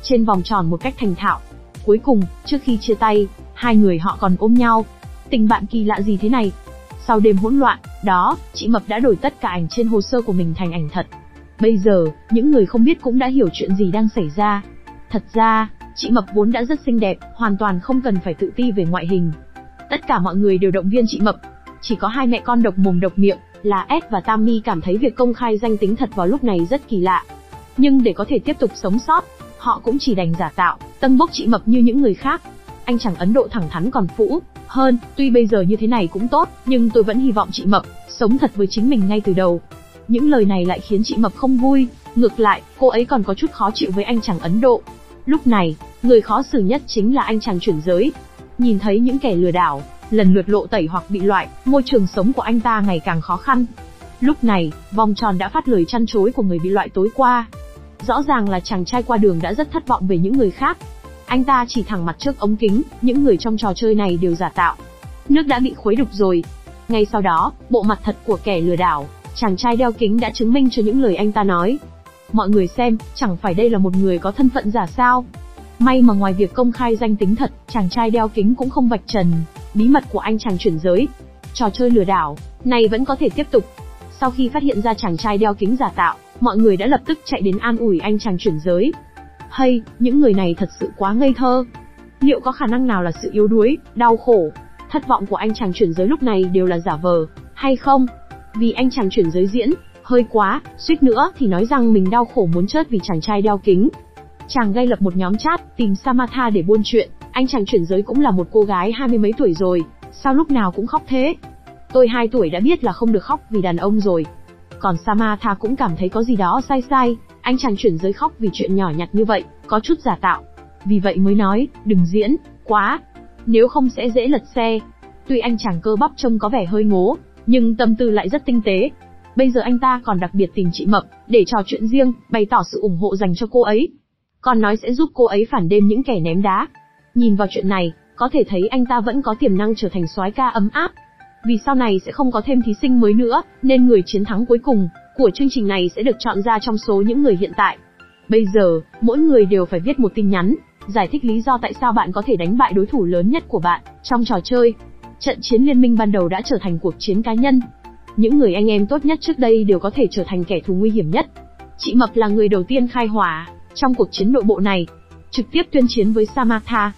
A: trên vòng tròn một cách thành thạo. Cuối cùng, trước khi chia tay, hai người họ còn ôm nhau. Tình bạn kỳ lạ gì thế này? Sau đêm hỗn loạn, đó, chị Mập đã đổi tất cả ảnh trên hồ sơ của mình thành ảnh thật. Bây giờ, những người không biết cũng đã hiểu chuyện gì đang xảy ra. Thật ra, chị Mập vốn đã rất xinh đẹp, hoàn toàn không cần phải tự ti về ngoại hình. Tất cả mọi người đều động viên chị Mập. Chỉ có hai mẹ con độc mồm độc miệng, là Ed và Tammy cảm thấy việc công khai danh tính thật vào lúc này rất kỳ lạ. Nhưng để có thể tiếp tục sống sót, họ cũng chỉ đành giả tạo, tâng bốc chị Mập như những người khác. Anh chàng Ấn Độ thẳng thắn còn phũ hơn, tuy bây giờ như thế này cũng tốt, nhưng tôi vẫn hy vọng chị Mập sống thật với chính mình ngay từ đầu. Những lời này lại khiến chị Mập không vui, ngược lại, cô ấy còn có chút khó chịu với anh chàng Ấn Độ. Lúc này, người khó xử nhất chính là anh chàng chuyển giới. Nhìn thấy những kẻ lừa đảo lần lượt lộ tẩy hoặc bị loại, môi trường sống của anh ta ngày càng khó khăn. Lúc này, vòng tròn đã phát lời trăn trối của người bị loại tối qua. Rõ ràng là chàng trai qua đường đã rất thất vọng về những người khác. Anh ta chỉ thẳng mặt trước ống kính, những người trong trò chơi này đều giả tạo. Nước đã bị khuấy đục rồi. Ngay sau đó, bộ mặt thật của kẻ lừa đảo, chàng trai đeo kính đã chứng minh cho những lời anh ta nói. Mọi người xem, chẳng phải đây là một người có thân phận giả sao? May mà ngoài việc công khai danh tính thật, chàng trai đeo kính cũng không vạch trần bí mật của anh chàng chuyển giới. Trò chơi lừa đảo này vẫn có thể tiếp tục. Sau khi phát hiện ra chàng trai đeo kính giả tạo, mọi người đã lập tức chạy đến an ủi anh chàng chuyển giới. Hay, những người này thật sự quá ngây thơ. Liệu có khả năng nào là sự yếu đuối, đau khổ, thất vọng của anh chàng chuyển giới lúc này đều là giả vờ, hay không? Vì anh chàng chuyển giới diễn hơi quá, suýt nữa thì nói rằng mình đau khổ muốn chết vì chàng trai đeo kính. Chàng gây lập một nhóm chat, tìm Samantha để buôn chuyện. Anh chàng chuyển giới cũng là một cô gái hai mươi mấy tuổi rồi, sao lúc nào cũng khóc thế? Tôi hai tuổi đã biết là không được khóc vì đàn ông rồi. Còn Samantha cũng cảm thấy có gì đó sai sai, anh chàng chuyển giới khóc vì chuyện nhỏ nhặt như vậy, có chút giả tạo. Vì vậy mới nói, đừng diễn quá, nếu không sẽ dễ lật xe. Tuy anh chàng cơ bắp trông có vẻ hơi ngố, nhưng tâm tư lại rất tinh tế. Bây giờ anh ta còn đặc biệt tìm chị Mập, để trò chuyện riêng, bày tỏ sự ủng hộ dành cho cô ấy. Còn nói sẽ giúp cô ấy phản đêm những kẻ ném đá. Nhìn vào chuyện này, có thể thấy anh ta vẫn có tiềm năng trở thành soái ca ấm áp. Vì sau này sẽ không có thêm thí sinh mới nữa, nên người chiến thắng cuối cùng của chương trình này sẽ được chọn ra trong số những người hiện tại. Bây giờ, mỗi người đều phải viết một tin nhắn, giải thích lý do tại sao bạn có thể đánh bại đối thủ lớn nhất của bạn trong trò chơi. Trận chiến liên minh ban đầu đã trở thành cuộc chiến cá nhân. Những người anh em tốt nhất trước đây đều có thể trở thành kẻ thù nguy hiểm nhất. Chị Mập là người đầu tiên khai hỏa trong cuộc chiến nội bộ này, trực tiếp tuyên chiến với Samantha.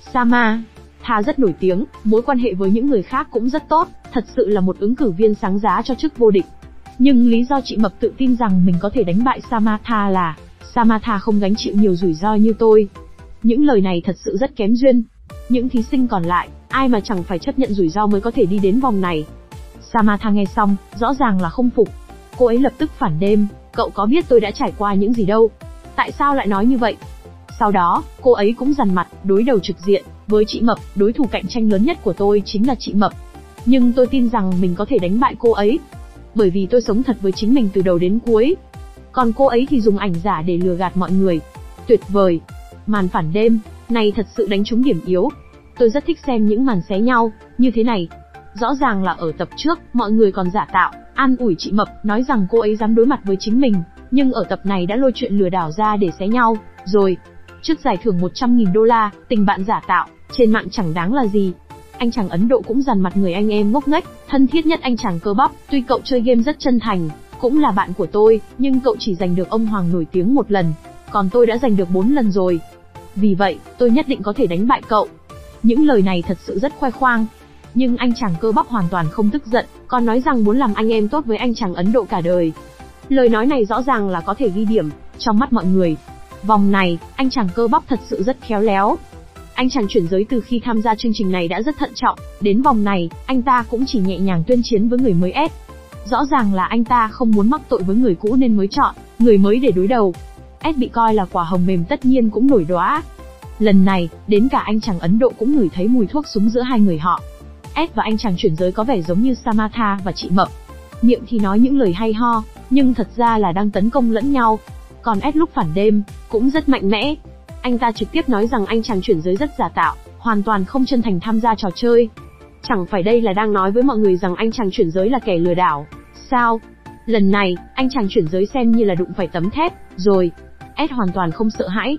A: Samantha rất nổi tiếng, mối quan hệ với những người khác cũng rất tốt, thật sự là một ứng cử viên sáng giá cho chức vô địch. Nhưng lý do chị Mập tự tin rằng mình có thể đánh bại Samantha là Samantha không gánh chịu nhiều rủi ro như tôi. Những lời này thật sự rất kém duyên. Những thí sinh còn lại, ai mà chẳng phải chấp nhận rủi ro mới có thể đi đến vòng này. Samantha nghe xong, rõ ràng là không phục. Cô ấy lập tức phản đêm, cậu có biết tôi đã trải qua những gì đâu? Tại sao lại nói như vậy? Sau đó, cô ấy cũng dằn mặt, đối đầu trực diện với chị Mập, đối thủ cạnh tranh lớn nhất của tôi chính là chị Mập. Nhưng tôi tin rằng mình có thể đánh bại cô ấy, bởi vì tôi sống thật với chính mình từ đầu đến cuối. Còn cô ấy thì dùng ảnh giả để lừa gạt mọi người. Tuyệt vời! Màn phản đêm này thật sự đánh trúng điểm yếu. Tôi rất thích xem những màn xé nhau như thế này. Rõ ràng là ở tập trước, mọi người còn giả tạo, an ủi chị Mập, nói rằng cô ấy dám đối mặt với chính mình. Nhưng ở tập này đã lôi chuyện lừa đảo ra để xé nhau, rồi. Trước giải thưởng một trăm nghìn đô la, tình bạn giả tạo, trên mạng chẳng đáng là gì. Anh chàng Ấn Độ cũng dằn mặt người anh em ngốc nghếch, thân thiết nhất anh chàng cơ bắp, tuy cậu chơi game rất chân thành, cũng là bạn của tôi, nhưng cậu chỉ giành được ông hoàng nổi tiếng một lần, còn tôi đã giành được bốn lần rồi. Vì vậy, tôi nhất định có thể đánh bại cậu. Những lời này thật sự rất khoe khoang. Nhưng anh chàng cơ bắp hoàn toàn không tức giận, còn nói rằng muốn làm anh em tốt với anh chàng Ấn Độ cả đời. Lời nói này rõ ràng là có thể ghi điểm trong mắt mọi người. Vòng này, anh chàng cơ bắp thật sự rất khéo léo. Anh chàng chuyển giới từ khi tham gia chương trình này đã rất thận trọng, đến vòng này, anh ta cũng chỉ nhẹ nhàng tuyên chiến với người mới S. Rõ ràng là anh ta không muốn mắc tội với người cũ nên mới chọn người mới để đối đầu. S bị coi là quả hồng mềm tất nhiên cũng nổi đóa. Lần này, đến cả anh chàng Ấn Độ cũng ngửi thấy mùi thuốc súng giữa hai người họ. S và anh chàng chuyển giới có vẻ giống như Samantha và chị Mập. Miệng thì nói những lời hay ho, nhưng thật ra là đang tấn công lẫn nhau. Còn S lúc phản đêm, cũng rất mạnh mẽ. Anh ta trực tiếp nói rằng anh chàng chuyển giới rất giả tạo, hoàn toàn không chân thành tham gia trò chơi. Chẳng phải đây là đang nói với mọi người rằng anh chàng chuyển giới là kẻ lừa đảo, sao? Lần này, anh chàng chuyển giới xem như là đụng phải tấm thép, rồi. S hoàn toàn không sợ hãi.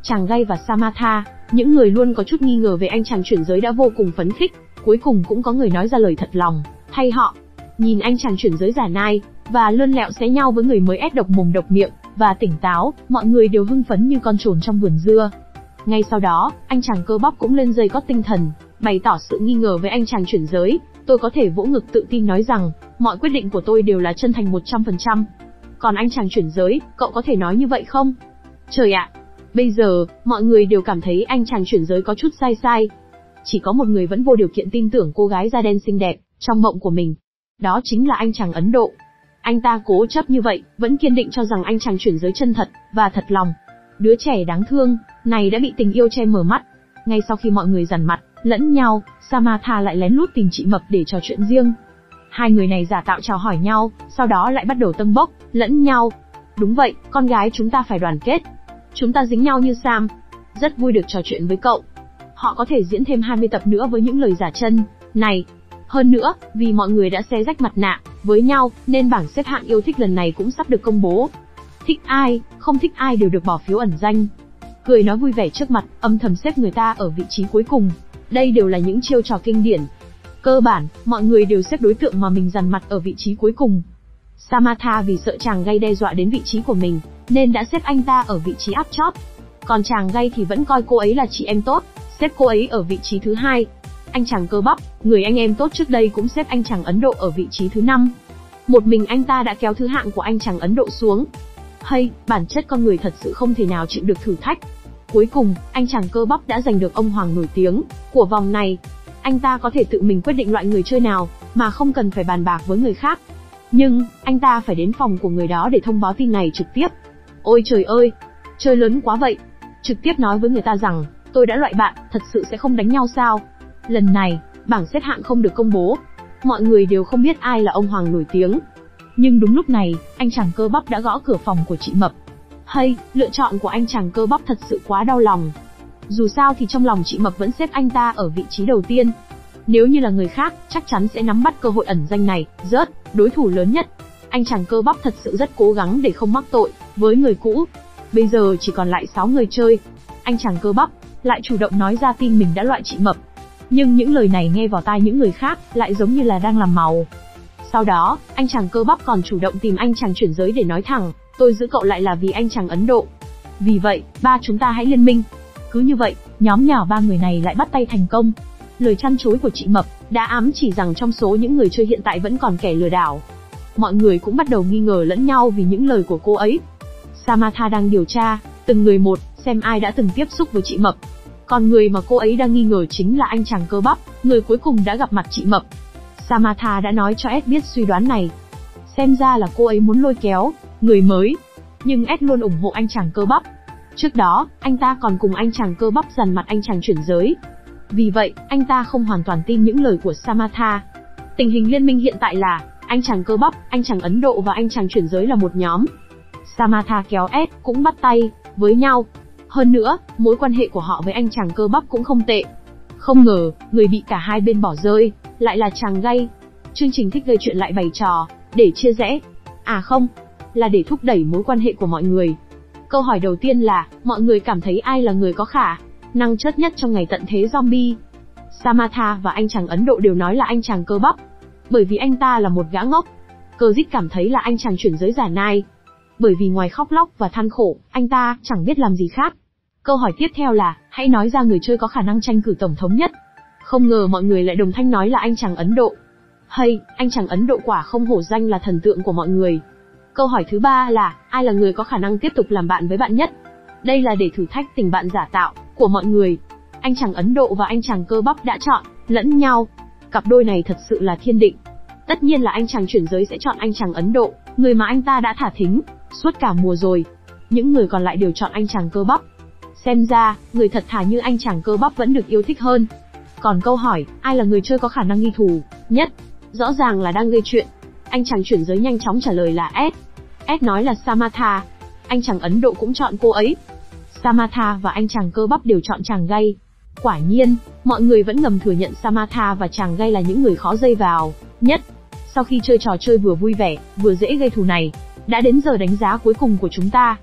A: chàng Gai và Samatha, những người luôn có chút nghi ngờ về anh chàng chuyển giới đã vô cùng phấn khích, cuối cùng cũng có người nói ra lời thật lòng, thay họ. Nhìn anh chàng chuyển giới giả nai, và lươn lẹo xé nhau với người mới ép độc mồm độc miệng, và tỉnh táo, mọi người đều hưng phấn như con trồn trong vườn dưa. Ngay sau đó, anh chàng cơ bắp cũng lên dây cót tinh thần, bày tỏ sự nghi ngờ với anh chàng chuyển giới. Tôi có thể vỗ ngực tự tin nói rằng, mọi quyết định của tôi đều là chân thành một trăm phần trăm. Còn anh chàng chuyển giới, cậu có thể nói như vậy không? Trời ạ! Bây giờ, mọi người đều cảm thấy anh chàng chuyển giới có chút sai sai. Chỉ có một người vẫn vô điều kiện tin tưởng cô gái da đen xinh đẹp, trong mộng của mình. Đó chính là anh chàng Ấn Độ. Anh ta cố chấp như vậy, vẫn kiên định cho rằng anh chàng chuyển giới chân thật, và thật lòng. Đứa trẻ đáng thương, này đã bị tình yêu che mờ mắt. Ngay sau khi mọi người dằn mặt lẫn nhau, Samatha lại lén lút tìm chị Mập để trò chuyện riêng. Hai người này giả tạo chào hỏi nhau, sau đó lại bắt đầu tâng bốc lẫn nhau. Đúng vậy, con gái chúng ta phải đoàn kết. Chúng ta dính nhau như Sam. Rất vui được trò chuyện với cậu. Họ có thể diễn thêm hai mươi tập nữa với những lời giả chân này. Hơn nữa, vì mọi người đã xé rách mặt nạ với nhau, nên bảng xếp hạng yêu thích lần này cũng sắp được công bố. Thích ai, không thích ai đều được bỏ phiếu ẩn danh. Cười nói vui vẻ trước mặt, âm thầm xếp người ta ở vị trí cuối cùng. Đây đều là những chiêu trò kinh điển. Cơ bản, mọi người đều xếp đối tượng mà mình dằn mặt ở vị trí cuối cùng. Samatha vì sợ chàng Gai đe dọa đến vị trí của mình, nên đã xếp anh ta ở vị trí áp chót. Còn chàng Gai thì vẫn coi cô ấy là chị em tốt, xếp cô ấy ở vị trí thứ hai. Anh chàng cơ bắp, người anh em tốt trước đây cũng xếp anh chàng Ấn Độ ở vị trí thứ năm. Một mình anh ta đã kéo thứ hạng của anh chàng Ấn Độ xuống. Hay, bản chất con người thật sự không thể nào chịu được thử thách. Cuối cùng, anh chàng cơ bắp đã giành được ông hoàng nổi tiếng của vòng này. Anh ta có thể tự mình quyết định loại người chơi nào, mà không cần phải bàn bạc với người khác. Nhưng, anh ta phải đến phòng của người đó để thông báo tin này trực tiếp. Ôi trời ơi, chơi lớn quá vậy. Trực tiếp nói với người ta rằng, tôi đã loại bạn, thật sự sẽ không đánh nhau sao? Lần này, bảng xếp hạng không được công bố. Mọi người đều không biết ai là ông hoàng nổi tiếng. Nhưng đúng lúc này, anh chàng cơ bắp đã gõ cửa phòng của chị Mập. Hay, lựa chọn của anh chàng cơ bắp thật sự quá đau lòng. Dù sao thì trong lòng chị Mập vẫn xếp anh ta ở vị trí đầu tiên. Nếu như là người khác, chắc chắn sẽ nắm bắt cơ hội ẩn danh này, rớt, đối thủ lớn nhất. Anh chàng cơ bắp thật sự rất cố gắng để không mắc tội với người cũ. Bây giờ chỉ còn lại sáu người chơi. Anh chàng cơ bắp lại chủ động nói ra tin mình đã loại chị Mập. Nhưng những lời này nghe vào tai những người khác lại giống như là đang làm màu. Sau đó, anh chàng cơ bắp còn chủ động tìm anh chàng chuyển giới để nói thẳng, tôi giữ cậu lại là vì anh chàng Ấn Độ. Vì vậy, ba chúng ta hãy liên minh. Cứ như vậy, nhóm nhỏ ba người này lại bắt tay thành công. Lời chăn chối của chị Mập đã ám chỉ rằng trong số những người chơi hiện tại vẫn còn kẻ lừa đảo. Mọi người cũng bắt đầu nghi ngờ lẫn nhau vì những lời của cô ấy. Samatha đang điều tra từng người một, xem ai đã từng tiếp xúc với chị Mập. Còn người mà cô ấy đang nghi ngờ chính là anh chàng cơ bắp, người cuối cùng đã gặp mặt chị Mập. Samatha đã nói cho Ed biết suy đoán này. Xem ra là cô ấy muốn lôi kéo người mới. Nhưng Ed luôn ủng hộ anh chàng cơ bắp. Trước đó, anh ta còn cùng anh chàng cơ bắp dằn mặt anh chàng chuyển giới. Vì vậy, anh ta không hoàn toàn tin những lời của Samatha. Tình hình liên minh hiện tại là, anh chàng cơ bắp, anh chàng Ấn Độ và anh chàng chuyển giới là một nhóm. Samatha kéo Ed cũng bắt tay với nhau. Hơn nữa, mối quan hệ của họ với anh chàng cơ bắp cũng không tệ. Không ngờ, người bị cả hai bên bỏ rơi lại là chàng Gai. Chương trình thích gây chuyện lại bày trò để chia rẽ. À không, là để thúc đẩy mối quan hệ của mọi người. Câu hỏi đầu tiên là, mọi người cảm thấy ai là người có khả năng chất nhất trong ngày tận thế zombie? Samatha và anh chàng Ấn Độ đều nói là anh chàng cơ bắp, bởi vì anh ta là một gã ngốc. Cơ dít cảm thấy là anh chàng chuyển giới giả nai, bởi vì ngoài khóc lóc và than khổ, anh ta chẳng biết làm gì khác. Câu hỏi tiếp theo là, hãy nói ra người chơi có khả năng tranh cử tổng thống nhất. Không ngờ mọi người lại đồng thanh nói là anh chàng Ấn Độ. Hay, anh chàng Ấn Độ quả không hổ danh là thần tượng của mọi người. Câu hỏi thứ ba là, ai là người có khả năng tiếp tục làm bạn với bạn nhất? Đây là để thử thách tình bạn giả tạo của mọi người. Anh chàng Ấn Độ và anh chàng cơ bắp đã chọn lẫn nhau. Cặp đôi này thật sự là thiên định. Tất nhiên là anh chàng chuyển giới sẽ chọn anh chàng Ấn Độ, người mà anh ta đã thả thính suốt cả mùa rồi. Những người còn lại đều chọn anh chàng cơ bắp. Xem ra, người thật thà như anh chàng cơ bắp vẫn được yêu thích hơn. Còn câu hỏi, ai là người chơi có khả năng nghi thù nhất? Rõ ràng là đang gây chuyện. Anh chàng chuyển giới nhanh chóng trả lời là Ed. Ed nói là Samatha. Anh chàng Ấn Độ cũng chọn cô ấy. Samatha và anh chàng cơ bắp đều chọn chàng Gai. Quả nhiên, mọi người vẫn ngầm thừa nhận Samatha và chàng Gai là những người khó dây vào nhất. Sau khi chơi trò chơi vừa vui vẻ, vừa dễ gây thù này, đã đến giờ đánh giá cuối cùng của chúng ta.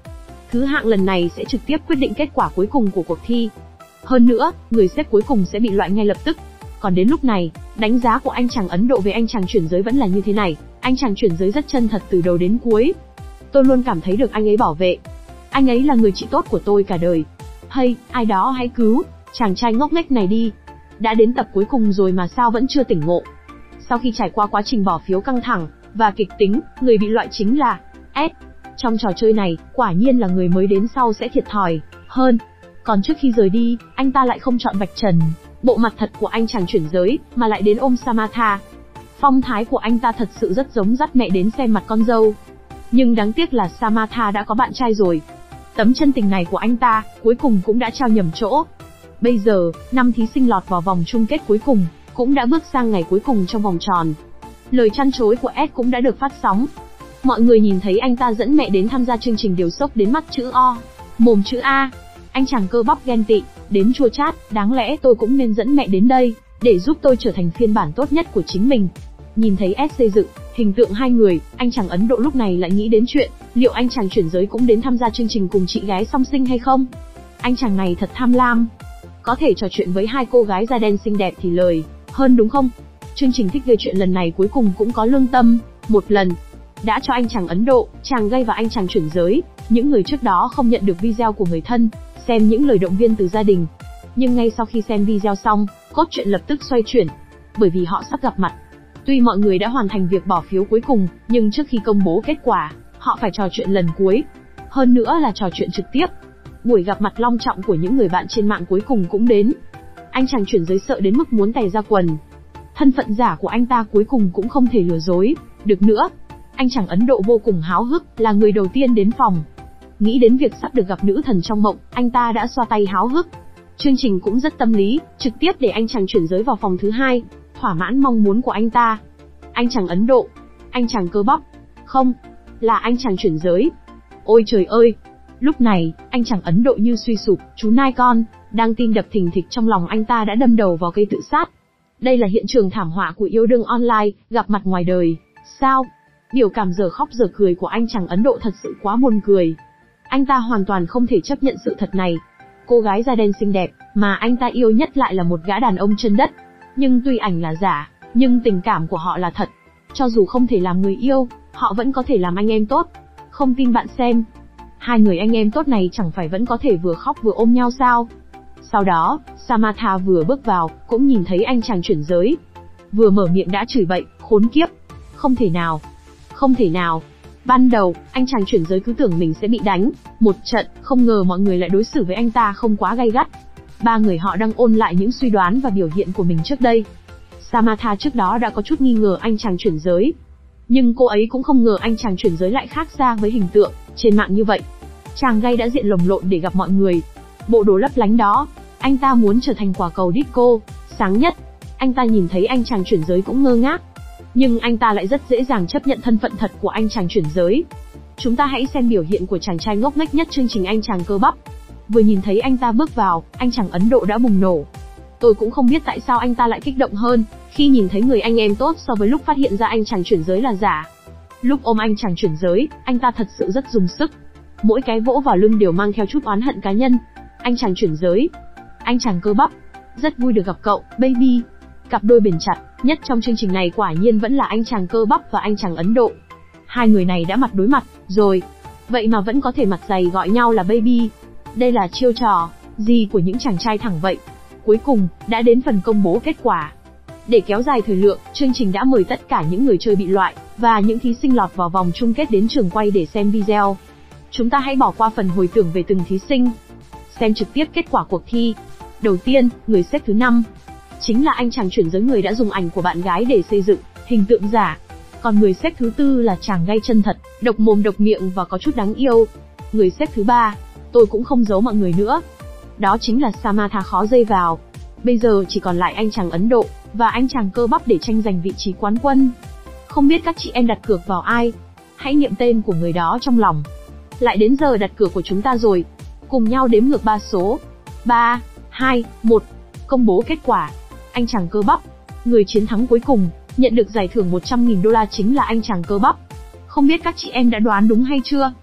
A: Thứ hạng lần này sẽ trực tiếp quyết định kết quả cuối cùng của cuộc thi. Hơn nữa, người xếp cuối cùng sẽ bị loại ngay lập tức. Còn đến lúc này, đánh giá của anh chàng Ấn Độ về anh chàng chuyển giới vẫn là như thế này. Anh chàng chuyển giới rất chân thật từ đầu đến cuối. Tôi luôn cảm thấy được anh ấy bảo vệ. Anh ấy là người chị tốt của tôi cả đời. Hay, ai đó hãy cứu chàng trai ngốc nghếch này đi. Đã đến tập cuối cùng rồi mà sao vẫn chưa tỉnh ngộ. Sau khi trải qua quá trình bỏ phiếu căng thẳng và kịch tính, người bị loại chính là S. Trong trò chơi này, quả nhiên là người mới đến sau sẽ thiệt thòi hơn. Còn trước khi rời đi, anh ta lại không chọn vạch trần bộ mặt thật của anh chàng chuyển giới, mà lại đến ôm Samantha. Phong thái của anh ta thật sự rất giống dắt mẹ đến xem mặt con dâu. Nhưng đáng tiếc là Samantha đã có bạn trai rồi. Tấm chân tình này của anh ta, cuối cùng cũng đã trao nhầm chỗ. Bây giờ, năm thí sinh lọt vào vòng chung kết cuối cùng, cũng đã bước sang ngày cuối cùng trong vòng tròn. Lời trăn trối của S cũng đã được phát sóng. Mọi người nhìn thấy anh ta dẫn mẹ đến tham gia chương trình đều sốc đến mắt chữ O, mồm chữ A. Anh chàng cơ bắp ghen tị, đến chua chát, đáng lẽ tôi cũng nên dẫn mẹ đến đây, để giúp tôi trở thành phiên bản tốt nhất của chính mình. Nhìn thấy S xây dựng hình tượng hai người, anh chàng Ấn Độ lúc này lại nghĩ đến chuyện, liệu anh chàng chuyển giới cũng đến tham gia chương trình cùng chị gái song sinh hay không? Anh chàng này thật tham lam. Có thể trò chuyện với hai cô gái da đen xinh đẹp thì lời hơn đúng không? Chương trình Thích Gây Chuyện lần này cuối cùng cũng có lương tâm, một lần. Đã cho anh chàng Ấn Độ, chàng gay và anh chàng chuyển giới, những người trước đó không nhận được video của người thân, xem những lời động viên từ gia đình. Nhưng ngay sau khi xem video xong, cốt truyện lập tức xoay chuyển, bởi vì họ sắp gặp mặt. Tuy mọi người đã hoàn thành việc bỏ phiếu cuối cùng, nhưng trước khi công bố kết quả, họ phải trò chuyện lần cuối. Hơn nữa là trò chuyện trực tiếp. Buổi gặp mặt long trọng của những người bạn trên mạng cuối cùng cũng đến. Anh chàng chuyển giới sợ đến mức muốn tè ra quần. Thân phận giả của anh ta cuối cùng cũng không thể lừa dối được nữa. Anh chàng Ấn Độ vô cùng háo hức, là người đầu tiên đến phòng. Nghĩ đến việc sắp được gặp nữ thần trong mộng, anh ta đã xoa tay háo hức. Chương trình cũng rất tâm lý, trực tiếp để anh chàng chuyển giới vào phòng thứ hai, thỏa mãn mong muốn của anh ta. Anh chàng Ấn Độ, anh chàng cơ bắp, không, là anh chàng chuyển giới. Ôi trời ơi! Lúc này, anh chàng Ấn Độ như suy sụp, chú nai con, đang tim đập thình thịch trong lòng anh ta đã đâm đầu vào cây tự sát. Đây là hiện trường thảm họa của yêu đương online, gặp mặt ngoài đời. Sao? Biểu cảm giờ khóc giờ cười của anh chàng Ấn Độ thật sự quá buồn cười. Anh ta hoàn toàn không thể chấp nhận sự thật này. Cô gái da đen xinh đẹp, mà anh ta yêu nhất lại là một gã đàn ông chân đất. Nhưng tuy ảnh là giả, nhưng tình cảm của họ là thật. Cho dù không thể làm người yêu, họ vẫn có thể làm anh em tốt. Không tin bạn xem. Hai người anh em tốt này chẳng phải vẫn có thể vừa khóc vừa ôm nhau sao? Sau đó, Samantha vừa bước vào, cũng nhìn thấy anh chàng chuyển giới. Vừa mở miệng đã chửi bậy, khốn kiếp. Không thể nào. Không thể nào. Ban đầu, anh chàng chuyển giới cứ tưởng mình sẽ bị đánh một trận, không ngờ mọi người lại đối xử với anh ta không quá gay gắt. Ba người họ đang ôn lại những suy đoán và biểu hiện của mình trước đây. Samantha trước đó đã có chút nghi ngờ anh chàng chuyển giới. Nhưng cô ấy cũng không ngờ anh chàng chuyển giới lại khác xa với hình tượng trên mạng như vậy. Chàng gay đã diện lồng lộn để gặp mọi người. Bộ đồ lấp lánh đó, anh ta muốn trở thành quả cầu disco sáng nhất. Anh ta nhìn thấy anh chàng chuyển giới cũng ngơ ngác. Nhưng anh ta lại rất dễ dàng chấp nhận thân phận thật của anh chàng chuyển giới. Chúng ta hãy xem biểu hiện của chàng trai ngốc nghếch nhất chương trình anh chàng cơ bắp. Vừa nhìn thấy anh ta bước vào, anh chàng Ấn Độ đã bùng nổ. Tôi cũng không biết tại sao anh ta lại kích động hơn khi nhìn thấy người anh em tốt so với lúc phát hiện ra anh chàng chuyển giới là giả. Lúc ôm anh chàng chuyển giới, anh ta thật sự rất dùng sức. Mỗi cái vỗ vào lưng đều mang theo chút oán hận cá nhân. Anh chàng chuyển giới, anh chàng cơ bắp, rất vui được gặp cậu, baby. Cặp đôi bền chặt nhất trong chương trình này quả nhiên vẫn là anh chàng cơ bắp và anh chàng Ấn Độ. Hai người này đã mặt đối mặt rồi, vậy mà vẫn có thể mặt dày gọi nhau là baby. Đây là chiêu trò gì của những chàng trai thẳng vậy? Cuối cùng, đã đến phần công bố kết quả. Để kéo dài thời lượng, chương trình đã mời tất cả những người chơi bị loại, và những thí sinh lọt vào vòng chung kết đến trường quay để xem video. Chúng ta hãy bỏ qua phần hồi tưởng về từng thí sinh. Xem trực tiếp kết quả cuộc thi. Đầu tiên, người xếp thứ năm. Chính là anh chàng chuyển giới người đã dùng ảnh của bạn gái để xây dựng hình tượng giả. Còn người xếp thứ tư là chàng gay chân thật, độc mồm độc miệng và có chút đáng yêu. Người xếp thứ ba, tôi cũng không giấu mọi người nữa. Đó chính là Samantha khó dây vào. Bây giờ chỉ còn lại anh chàng Ấn Độ và anh chàng cơ bắp để tranh giành vị trí quán quân. Không biết các chị em đặt cược vào ai? Hãy niệm tên của người đó trong lòng. Lại đến giờ đặt cược của chúng ta rồi. Cùng nhau đếm ngược ba số. ba, hai, một. Công bố kết quả. Anh chàng cơ bắp, người chiến thắng cuối cùng, nhận được giải thưởng một trăm nghìn đô la chính là anh chàng cơ bắp. Không biết các chị em đã đoán đúng hay chưa?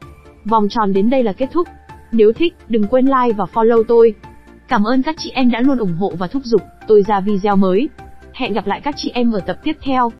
A: Vòng tròn đến đây là kết thúc. Nếu thích, đừng quên like và follow tôi. Cảm ơn các chị em đã luôn ủng hộ và thúc giục tôi ra video mới. Hẹn gặp lại các chị em ở tập tiếp theo.